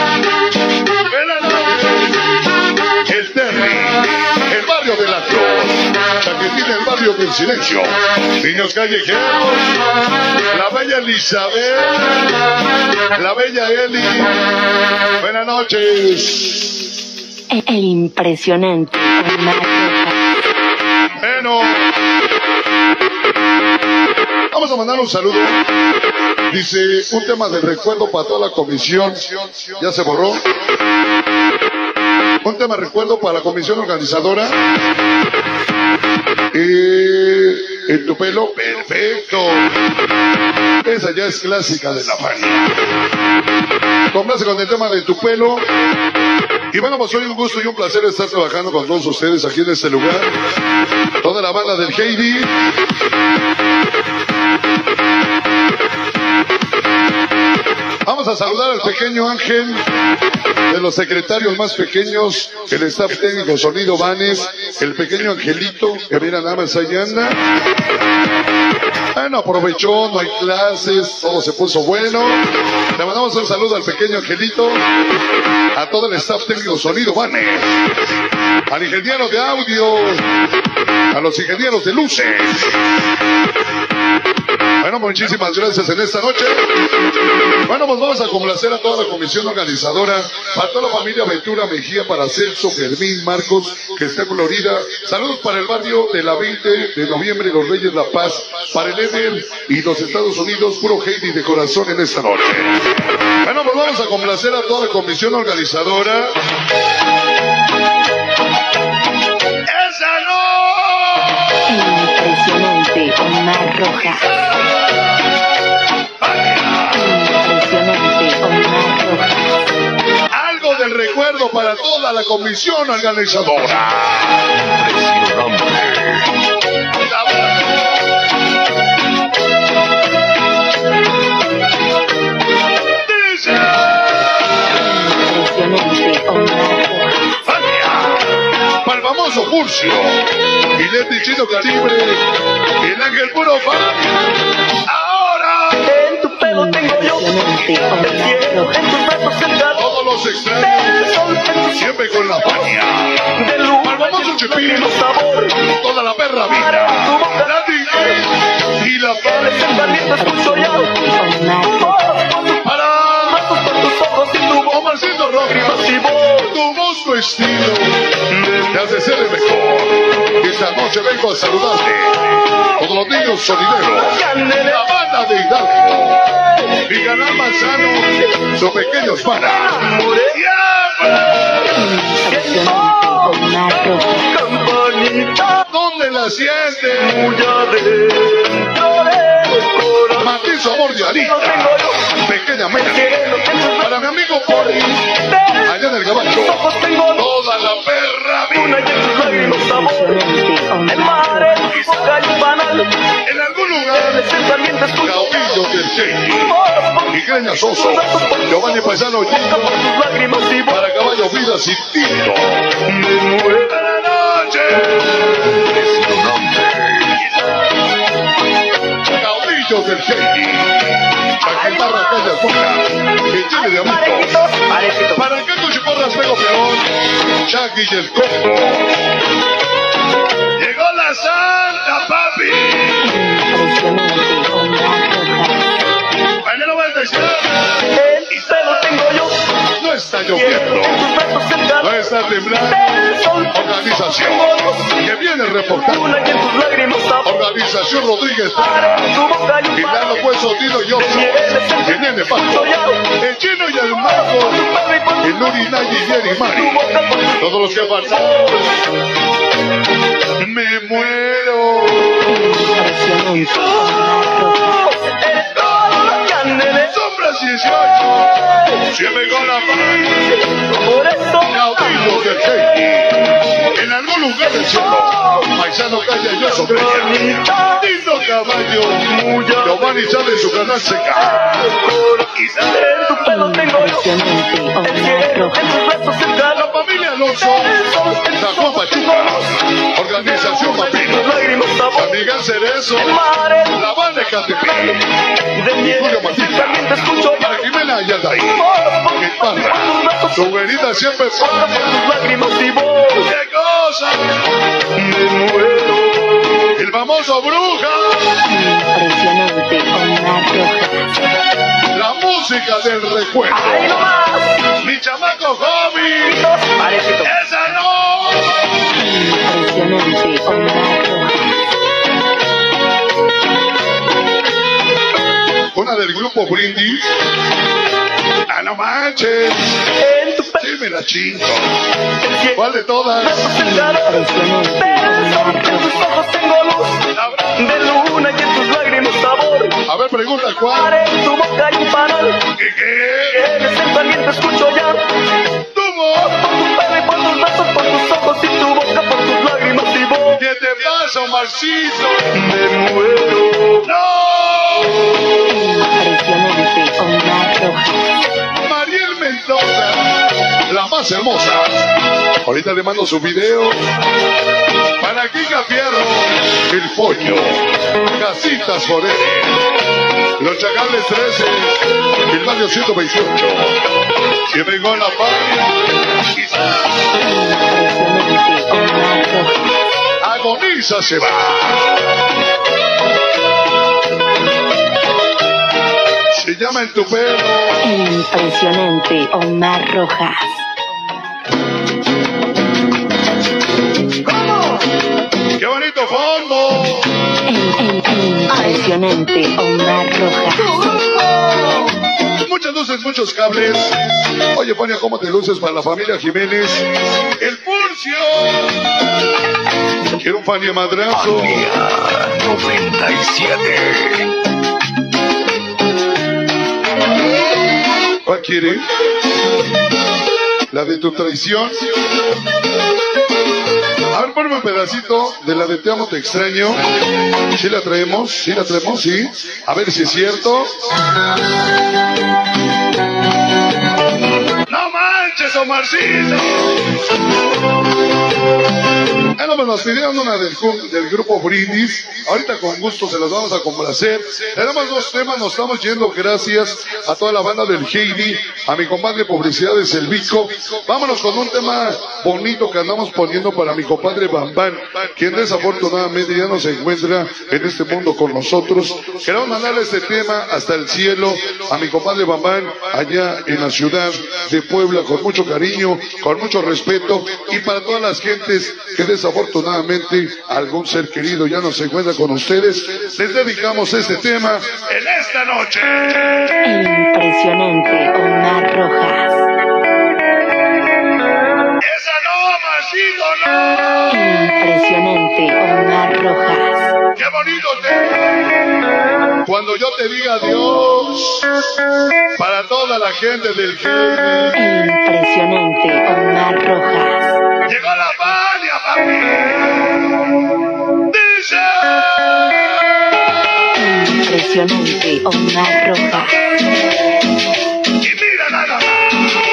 El Terry, el barrio de la Cruz, Chaquetín, el barrio del silencio, niños callejeros, la bella Elizabeth, la bella Eli. Buenas noches. El, el impresionante Omar Rojas. Bueno, vamos a mandar un saludo. Dice, un tema de recuerdo para toda la comisión. ¿Ya se borró? Un tema de recuerdo para la comisión organizadora. Eh, en tu pelo, perfecto. Esa ya es clásica de la Fania. Complace con el tema de tu pelo. Y bueno, pues hoy un gusto y un placer estar trabajando con todos ustedes aquí en este lugar. Toda la banda del Heidi. Vamos a saludar al pequeño Ángel, de los secretarios más pequeños, el staff técnico Sonido Vanes, el pequeño Angelito, que mira nada más allá anda. Bueno, aprovechó, no hay clases, todo se puso bueno. Le mandamos un saludo al pequeño Angelito, a todo el staff técnico Sonido Vanes, al ingeniero de audio, a los ingenieros de luces. Bueno, muchísimas gracias en esta noche. Bueno, pues vamos a complacer a toda la comisión organizadora, para toda la familia Ventura Mejía, para Celso, Fermín, Marcos, que está en Florida. Saludos para el barrio de la veinte de noviembre, Los Reyes La Paz, para el Eder y los Estados Unidos, puro Heidi de corazón en esta noche. Bueno, pues vamos a complacer a toda la comisión organizadora. ¡Esa no! Impresionante Omar Rojas. Impresionante Omar Rojas. Algo del recuerdo para toda la comisión organizadora. Impresionante Omar Rojas. Para el famoso Furcio y Leti Chino Calibre, el ángel puro fan. Ahora. pelo tengo yo. Te quiero en tus brazos sentado. Todos los extraños, siempre con la paña. De luz, Al famoso Chipino, sabor. toda la perra vida. La D J y la El paña. pensamiento escucho ya. Para Brazos por tus ojos y tu voz. Omarcito Rojas, Y voz. tu voz, tu estilo, te hace ser el mejor. Esta noche vengo a saludarte. Todos los niños sonideros, la banda de Hidalgo, mi canal Manzano, sus pequeños panas. Campanita. ¿Dónde la sientes? Muy adentro del corazón. Martín su amor de Lo Arita, tengo yo. pequeñamente. Para mi amigo Poli, allá en el Gabacho, Ojos tengo luz. toda la perra Una y vida. en tus lágrimas sabor. El mar en tu boca y un panal. En algún lugar, El pensamiento escucho caudillo del Shady, y Greña Soso, Giovanni Paisano por Gino, tus lágrimas y voz. para Caballo Vida sin Tito. Me muero. ¡Buenas noches! Es tu nombre. Caudillo del Shady, la guitarra calla boca, que tiene de amigos. Parecito, parecito. Para el canto chiporras pego peón, Chucky y el Coco. Llegó la santa, papi. Bueno, noventa y siete. El pelo tengo yo. No está Quiero lloviendo, en tus brazos no sentado. está temblando. El sol. Organización que viene reportando. Una y en tus lágrimas sabor. Organización Rodríguez Mar Para. en tu boca y un Gildardo panal. Pues Sotino y Oso. El Nene Paco. El Chino y el Mago. El Luri Nayi y Jerry Mari. Todos los que faltan. Me muero. Sombras dieciocho. Siempre con la mano. Por eso Caudillo del Heidi. En algún lugar del cielo. Paisano Calla y yo Sombreña. Lindo caballo. Giovanni sale de su canal seca. en tu pelo tengo yo. Te quiero en tus brazos sentado. La familia Alonso. San Juan Pachuca. Organización Papino. Lágrimas San sabor. Miguel Cerezo. El mar en La banda de Catepec. de miel. Julio Matita. También te escucho ya. Para Jimena Ayaldaí. Mi parra. Su venida siempre fue. Por tus lágrimas y voz. ¡Qué cosa! Me muero. El famoso Bruja. Impresionante, Omar Rojas. La música del recuerdo. Ahí nomás. Mi chamaco hobby. Parecito. ¡Esa no! Impresionante, Omar Rojas. Una del grupo Brindis. ¡Ah, no manches! En tu pelo Sí, me la chingo. tengo ¿Cuál de todas? sentado. Impresionante, Omar En tus Rojas. ojos tengo luz. De luna y en tus lágrimas sabor. A ver, pregunta Mar cuál. en tu boca y un panal. ¿Qué qué? En ese caliente escucho ya. ¿Tuvo? Por tu pelo y por tus brazos, por tus ojos y tu boca, por tus lágrimas y voz. ¿Qué te pasa, Omarcito? Me muero. ¡No! Impresionante, Omar Rojas. Mariel Mendoza, la más hermosa. Ahorita le mando su video. Para Kika Fierro, el pollo. Casitas Forever. Los Chacales trece, el barrio ciento veintiocho. Siempre con la paz. Impresionante, Omar Rojas. Agoniza se va. Se llama el tupero. Impresionante, Omar Rojas. ¡Qué bonito fondo! Impresionante, Omar Rojas. Muchas luces, muchos cables. Oye, Fania, ¿cómo te luces para la familia Jiménez? ¡El Furcio! Quiero un Fania madrazo. noventa y siete. ¿Cuál quiere? ¿La de tu traición? A ver, ponme un pedacito de la de Te amo, te extraño. ¿Sí la traemos? ¿Sí la traemos? ¿Sí? A ver si es cierto. ¡No manches, Omarcito! En Bueno, pues nos pidieron una del, del grupo Brindis. Ahorita con gusto se las vamos a complacer. Tenemos dos temas, nos estamos yendo gracias a toda la banda del Heidi, a mi compadre Publicidades El Vico. Vámonos con un tema bonito que andamos poniendo para mi compadre Bambán, quien desafortunadamente ya no se encuentra en este mundo con nosotros. Queremos mandarle este tema hasta el cielo a mi compadre Bambán, allá en la ciudad de Puebla, con mucho cariño, con mucho respeto, y para todas las gentes que desafortunadamente algún ser querido ya no se encuentra con ustedes, les dedicamos este tema en esta noche. El impresionante Omar Rojas. ¡Esa no, maldito, no! El impresionante Omar Rojas. ¡Qué bonito tema! Cuando yo te diga adiós, para toda la gente del Heidi. El impresionante Omar Rojas. Llegó la Fania, papi. Dice. El impresionante Omar Rojas. Y mira nada más.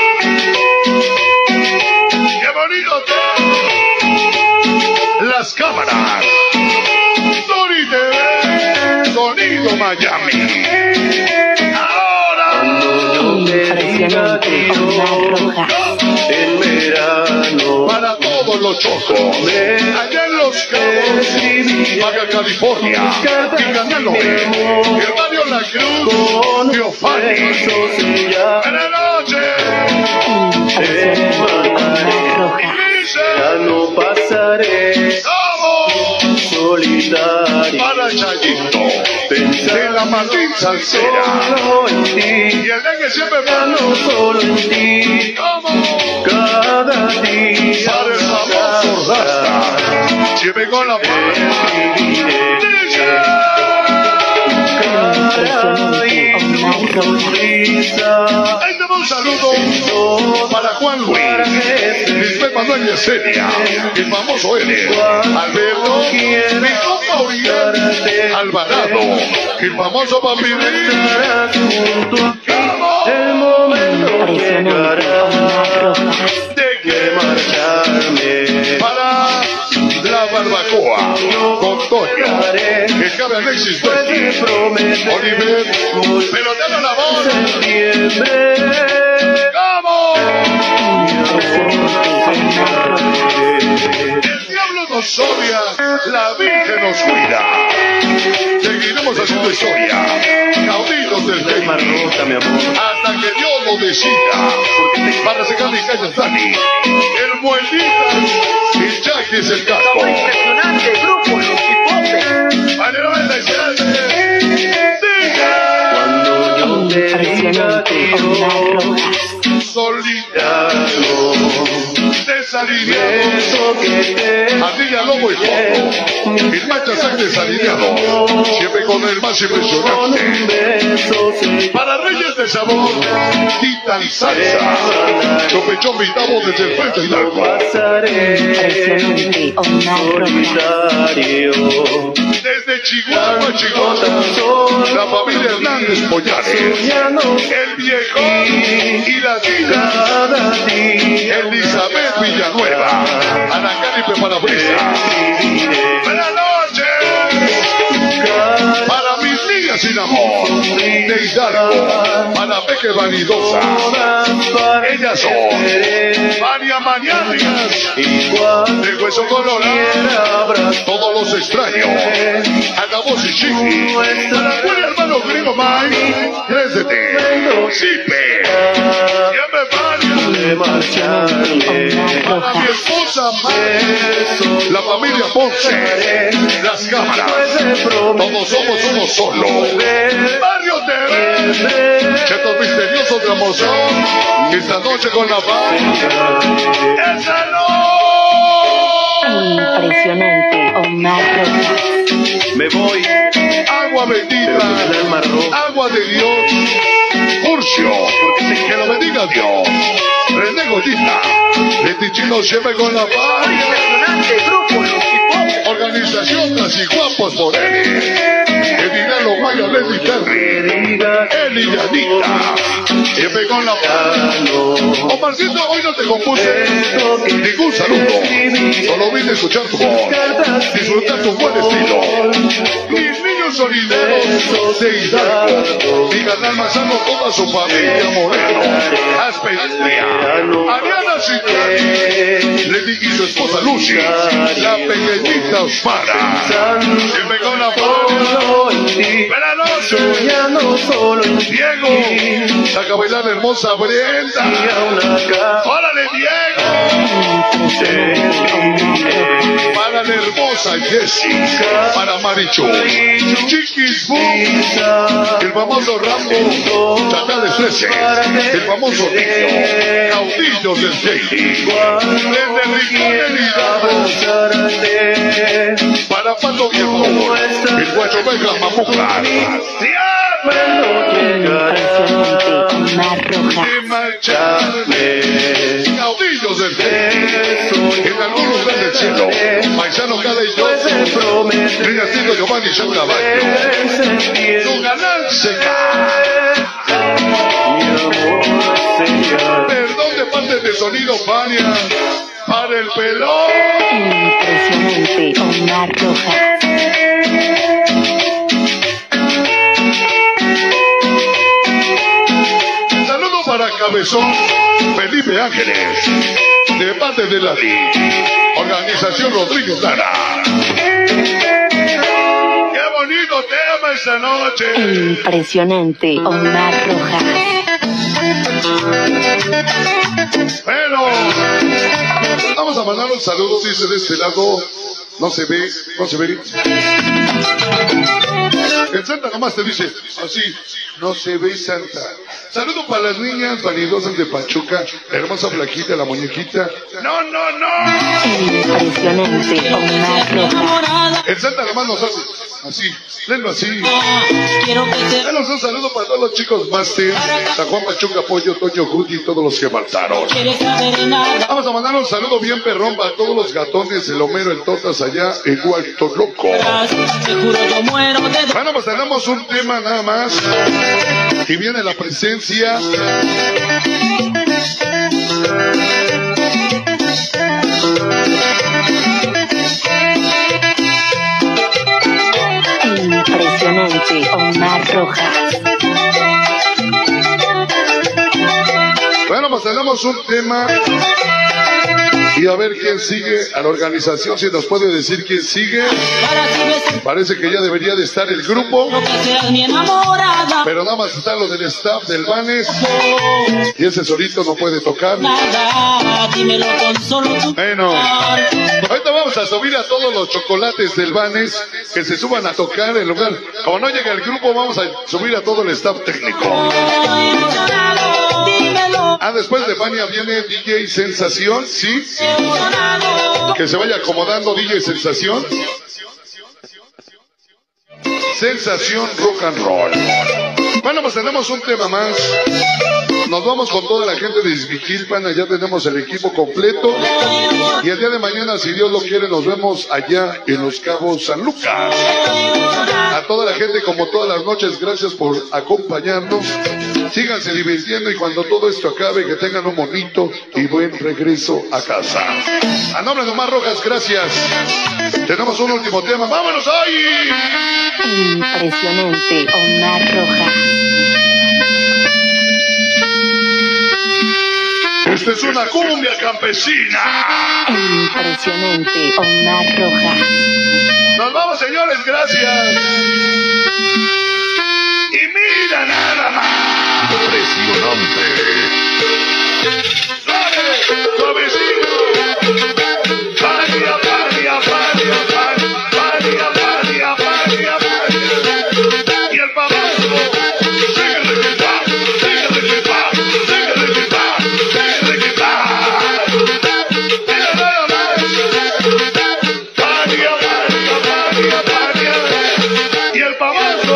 Qué bonito tema. Las cámaras. Sony T V. Sonido Miami. Ahora. El impresionante Omar Rojas. En verano, Para todos los chocos, allá en Los Cabos, Baja California, Ticanaloe, el barrio La Cruz, Teofani. Buenas noches. El impresionante Omar Rojas. ya no pasaré ¡Vamos! solitario. Para Chayito, de la maldita salsera. Solo en ti, Y el dengue siempre ya no va. solo en ti, ¡Vamos! cada día. Para el famoso Rasta, siempre con la mano. Impresionante Omar Rojas. Ahí te va un saludo para Juan Luis, Lisbeth Manuel Yesenia, el famoso L, Alberto, mi compa Uriel, Alvarado, el famoso Papirín. El momento Impresionante Omar Rojas. De que de marcharme. para la barbacoa con Toño, el cabe Alexis Betty, Oliver, pero te la voz. Septiembre. ¡Vamos! Impresionante Omar Rojas. El diablo nos odia, la Virgen nos cuida. Seguiremos haciendo historia, cauditos del Es más Heidi, rota, mi amor. hasta que Dios lo decida. Para secar mi calle Dani, el Muelitas y Jackie es el casco. Impresionante grupo, los hipotes. Vale, noventa y siete. Diga. Cuando yo te diga Impresionante Omar Rojas. Solitario, desalineado, eso que te Ardilla Lobo y Fondo, el Macha Sac desalineado, siempre con el más con un impresionante. beso se Para Reyes de Sabor, Titan Salsa, Chopechón Vitavo desde el frente Hidalgo. pasaré Impresionante Omar Rojas. solitario. Desde Chihuahua, Chihuahua, la familia Hernández Pollares, Soñando el viejo y la tita, cada día. Elizabeth Villanueva, Anacán y Preparabrisa. Buenas noches. Para mis niñas sin amor, de Hidalgo, para Peque Vanidosa, ellas son María Mañanas, de Hueso Colorado, todos los extraños, Acabos y Chiqui, para Willy hermano gringo Mike, tres de T, Zipe, siempre María, de marcharme. para mi esposa Mike, la familia Ponce, las cámaras, todos somos uno solo, Barrio T V, Chetos misteriosos de Amozón, esta noche con la paz, ¡esa no! Impresionante Omar Rojas. Me voy, Agua bendita, del Mar Rojo. agua de Dios, Furcio, que lo bendiga Dios, René Goyita, Leti Chino siempre con la paz, Impresionante grupo, los hipotes. Organización Casi Guapos por él, Edinalo Maya Leti Terry, Eli y Anita, siempre con la paz. Omarcito, hoy no te compuse ningún saludo, Solo vine a escuchar tu voz, disfrutar tu buen estilo. Mis niños sonideros de Hidalgo, mi canal Manzano, toda su familia Moreno, Aspendria, Ariana Citlali, Lady y su esposa Lucy, la pequeñita Osmara. Siempre con la foto, buenas noches, Diego, saca a bailar la hermosa Brenda. ¡Órale, Diego! Para la hermosa Jessie, para Marichu, Chiquis Boom, el famoso Rambo, Chacal de Sueces, el famoso Niño, Caudillos del Jaylee, desde el Rincón del Hidalgo, para Pato Viejo, el Guacho Vega Mamucar, de marcharme, Caudillos del Jaylee, en algún lugar del cielo, Paisano Cada y yo, Rinastino Giovanni y John Caballo, su canal señal. Perdón de parte de Sonido Fania, para el pelón. Impresionante, Omar Rojas. Saludo para Cabezón, Felipe Ángeles, de parte de la Organización Rodríguez Lara. ¡Qué bonito tema esta noche! Impresionante, Omar Rojas. Bueno, vamos a mandar un saludo, dice de este lado. No se ve, no se ve. El Santa nomás te dice así, no se ve Santa. Saludo para las niñas vanidosas de Pachuca, la hermosa flaquita, la muñequita. No, no, no. Impresionante, Omar Rojas. El Santa nomás nos hace así, léelo así. Déjanos un saludo para todos los chicos máster, San Juan Pachuca, Pollo, Toño, Judy y todos los que faltaron. Vamos a mandar un saludo bien perrón para todos los gatones, el Homero, el Totas allá en Hualto Loco. Bueno, pues tenemos un tema nada más. Y viene la presencia Impresionante, Omar Rojas. Bueno, pues tenemos un tema. Y a ver quién sigue a la organización, si nos puede decir quién sigue. Parece que ya debería de estar el grupo, pero nada más están los del staff del Vanes y ese solito no puede tocar. Bueno, ahorita vamos a subir a todos los chocolates del Vanes que se suban a tocar en lugar. Como no llega el grupo, vamos a subir a todo el staff técnico. Ah, después de Fania viene D J Sensación, ¿sí? Que se vaya acomodando D J Sensación. Sensación Rock and Roll. Bueno, pues tenemos un tema más. Nos vamos con toda la gente de Izmiquilpan, allá tenemos el equipo completo. Y el día de mañana, si Dios lo quiere, nos vemos allá en Los Cabos, San Lucas. A toda la gente, como todas las noches, gracias por acompañarnos. Síganse divirtiendo y cuando todo esto acabe, que tengan un bonito y buen regreso a casa. A nombre de Omar Rojas, gracias. Tenemos un último tema. ¡Vámonos ahí! Impresionante, Omar Rojas. Esta es una cumbia campesina. Impresionante, Omar Rojas. Nos vamos, señores, gracias. Y mira nada más. Impresionante. Suave, suavecito. Paria, paria, paria, paria, paria, paria, paria, paria. Y el famoso. Síguele que va, síguele que va, síguele que va, síguele que va. Mira nada más. Paria, paria, paria, paria. Y el famoso.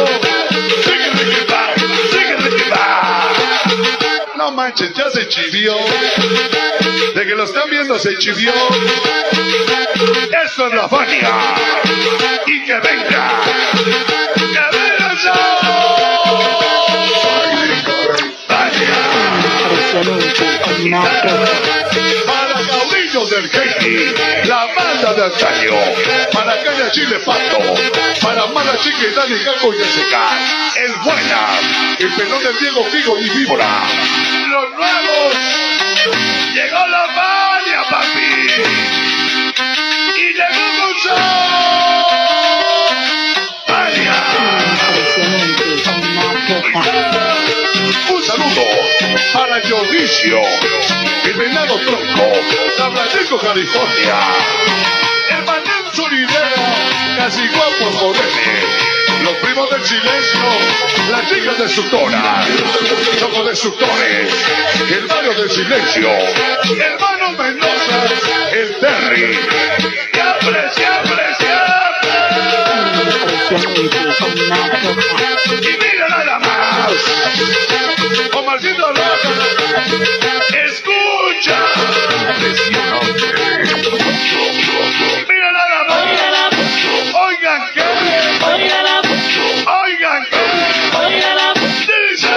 No manches, ya se chivió. De que lo están viendo se chivió. Esto es la Fania. Y que venga. Que venga el show. Fania. Impresionante, Omar Rojas. Para Caudillos hijos del Haiti, la banda de antaño, para Caña Chile Pato, para Mala Chica y Dani Caco y Jessica, el Buena, el pelón del Diego Figo y Víbora, los nuevos, llegó la Fania, papi, y llegó mucho. Un saludo para Dionisio, el Venado Tronco, San Francisco, California, el Manuel Solidero, casi guapo Morene, los primos del silencio, las chicas destructoras, somos destructores, el barrio del silencio, hermano Mendoza, el Terry, siempre, siempre, siempre. Y mira nada más, Omarcito Roja, escucha, mira nada más, oigan que, oigan que, dice,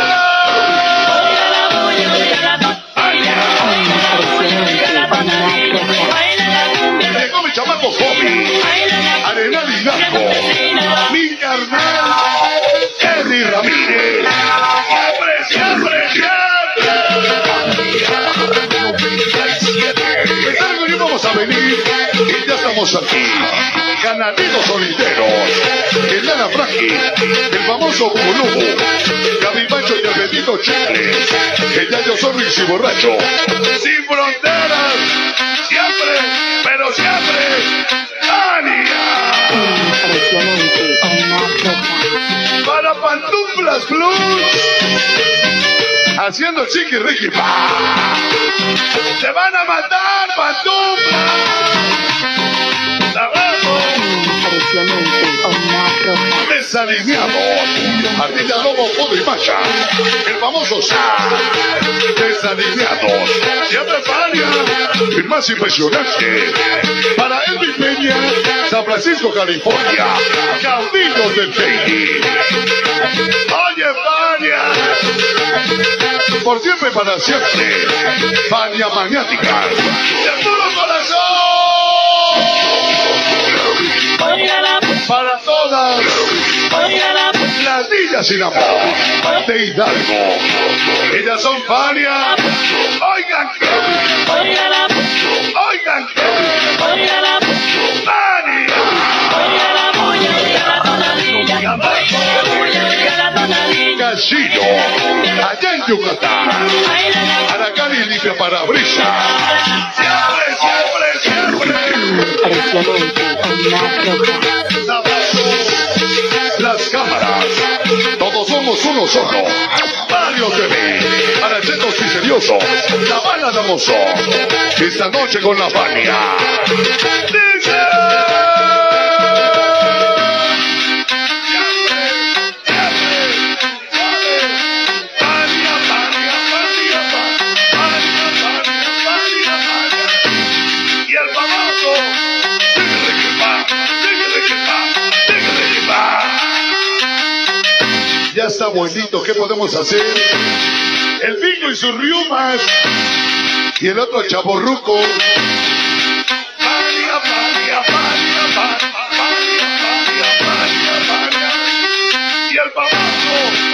llegó mi chamaco Kobe, Arenal y Narco, mi carnal, Eddie Ramírez, siempre, siempre, siempre. Y vamos a venir, y ya estamos aquí, Ganaditos Soliteros, el Lana Frankie, el famoso Bubulubu, Gaby Pancho y el Betito Chicle, el Yayo Zorris y Borracho, sin fronteras, siempre, pero siempre, ¡Ania! Para Pantuflas Plus, haciendo chiqui riqui pa. ¡Se van a matar, Pantuflas! ¡Abajo! Desalineados, Ardilla Lobo, Podo y Macha, el famoso Sa. Desalineados, siempre Fania, el más impresionante. Para Elvis Peña, San Francisco, California, caudillos del Haiti. Oye, Fania, por siempre, para siempre, Fania maniática, de puro corazón. Para todas las niñas sin amor de Hidalgo, ellas son Fania. Oigan que, oigan que, Fania. Casino, allá en Yucatán, Aracán y limpia parabrisas. Siempre, siempre, siempre. Las cámaras, todos somos uno solo. Mario T V, para chetos misteriosos, la bala de Mozo. Esta noche con la Fania. Dice. Ya está buenito, ¿qué podemos hacer? El Bingo y sus riumas. Y el otro chaborruco. Fania, Fania, Fania, Fania, Fania, Fania, Fania. Y el famoso.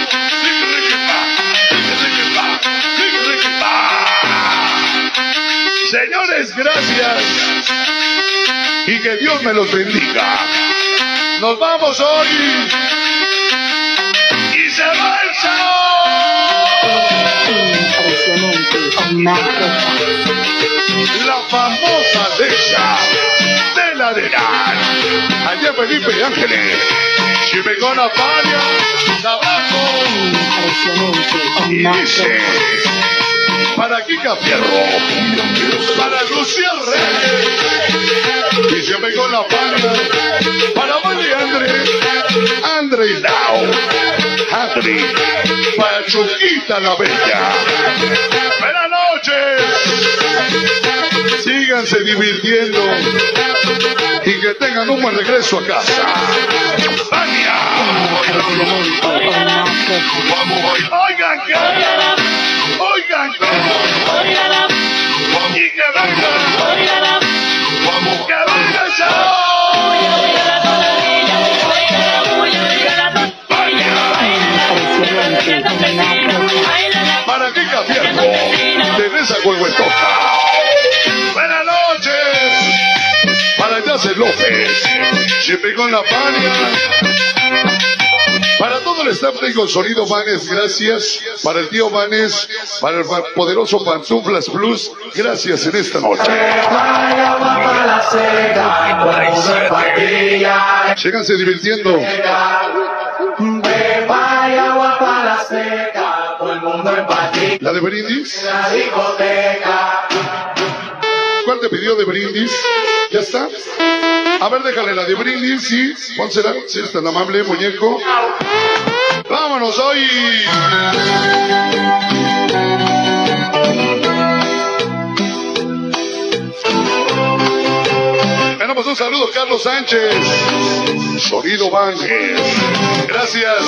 Señores, gracias. Y que Dios me los bendiga. Nos vamos hoy. Y se va el la famosa Alexa de la Arenal. Allá Felipe Ángeles. Si me con la Fania, abajo. Y dice, para Kika Fierro, para Lucía Reyes. Y si me con la Fania, para Mali André, André Lau, André, para Chuquita la Bella. Buenas noches. Síganse divirtiendo y que tengan un buen regreso a casa. ¡Fania! Oigan que, oigan que, Y que venga. Que venga esa. ¿Para qué cambiarlo? Tenés a Huehuetoca. Buenas noches. Para Yasser López. Siempre con la paria. Para todo el staff tengo Sonido Vanes, gracias. Para el tío Vanes, para el poderoso Pantuflas Plus, gracias en esta noche. Síganse divirtiendo. ¿La de Brindis? ¿Cuál te pidió de Brindis? ¿Ya está? A ver, déjale la de Brindis, sí. Pónsela, si es tan amable, muñeco. ¡Vámonos hoy! Bueno, pues un saludo, Carlos Sánchez. Sonido Vázquez. Gracias.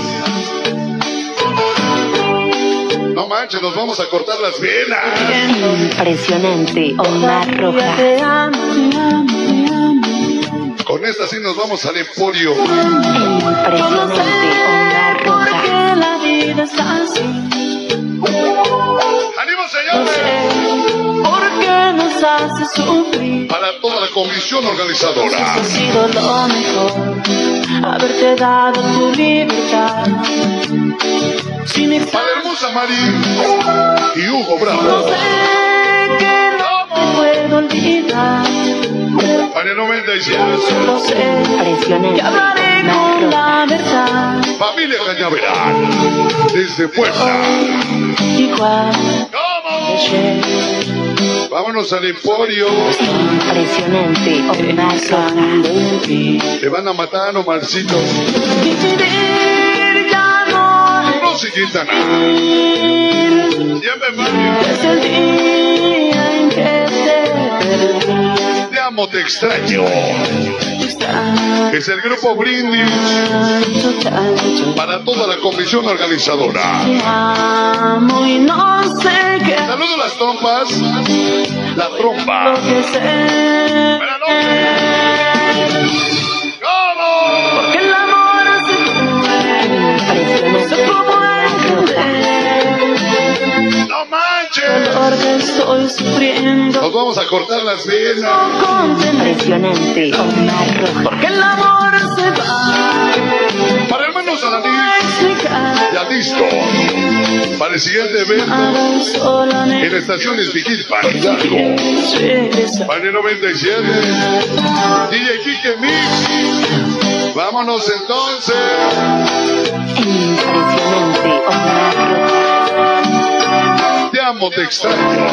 No manches, nos vamos a cortar las venas. Impresionante, Omar Rojas. Con esta sí nos vamos al Emporio. Impresionante, Omar Rojas. ¡Ánimo, señores! Para toda la comisión organizadora. Ha sido lo mejor, haberte dado tu libertad. Para hermosa Mari y Hugo Bravo. No sé que no me puedo olvidar. Para el noventa y siete. Solo sé que hablaré con la verdad. Familia Cañaveral, desde Puebla. Igual. ¿Cómo? Vámonos al Emporio. Impresionante, Omar Rojas. Te van a matar, Omarcito. No se quitan nada. Ya me van. Desde el día en que te perdí. Te amo, te extraño. Es el grupo Brindis. Para toda la comisión organizadora. Te amo y no sé qué. Saludos las trompas. La trompa. Lo que sé. Buenas noches. ¿Cómo? Porque el amor se fue. No sé cómo entender. No manches. El dolor que estoy sufriendo. Nos vamos a cortar las venas. No comprender. Impresionante, Omar Rojas. Porque el amor se va. Para hermanos Alanis. Explicar. Ya listo. Para el siguiente evento. Nada, solamente En la estación es Vigilpan, Hidalgo. regresa. Para el noventa y siete. D J Kike Mix. Vámonos entonces. Impresionante, Omar Rojas. Te amo, te extraño.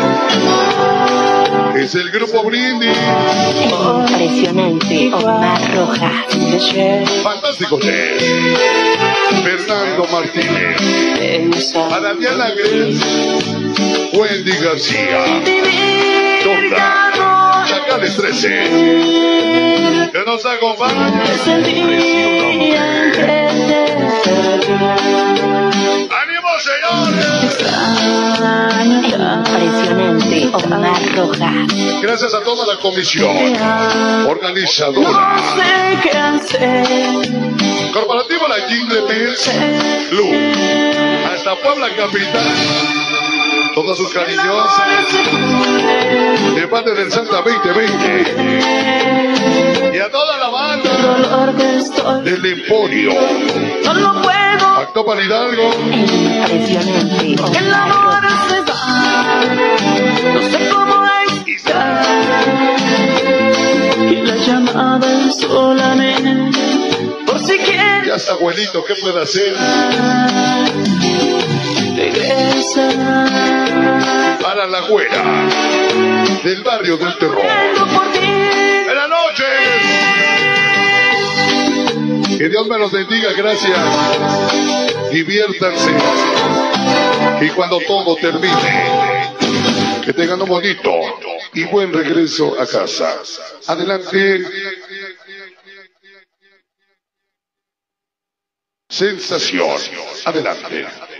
Es el grupo Brindis. Impresionante, Omar Rojas. Fantástico Test. Fernando Martínez. Para Diana Gres. Wendy García. Torta. Chacales trece. Que nos acompaña. Es el día en que te perdí. ¡Ánimo, señores! Impresionante, Omar Rojas. Gracias a toda la comisión organizadora. No sé qué hacer. Corporativo La Jingle Bells Club. Hasta Puebla Capital. Todas sus cariñosas. De parte del Santa veinte veinte. Y a toda la banda Dolor que estoy. del Emporio. No lo puedo. Actopal Hidalgo. Impresionante, El Omar amor Rojas. se va. No sé cómo explicar. Y la llamada es solamente por si quieres. Ya está, abuelito, ¿qué puede hacer? Regresa. Para la güera del barrio del terror. Vengo por ti. ¡Buenas noches! Que Dios me los bendiga, gracias. Diviértanse. Y cuando todo termine, que tengan un bonito y buen regreso a casa. Adelante. Sensación. Adelante.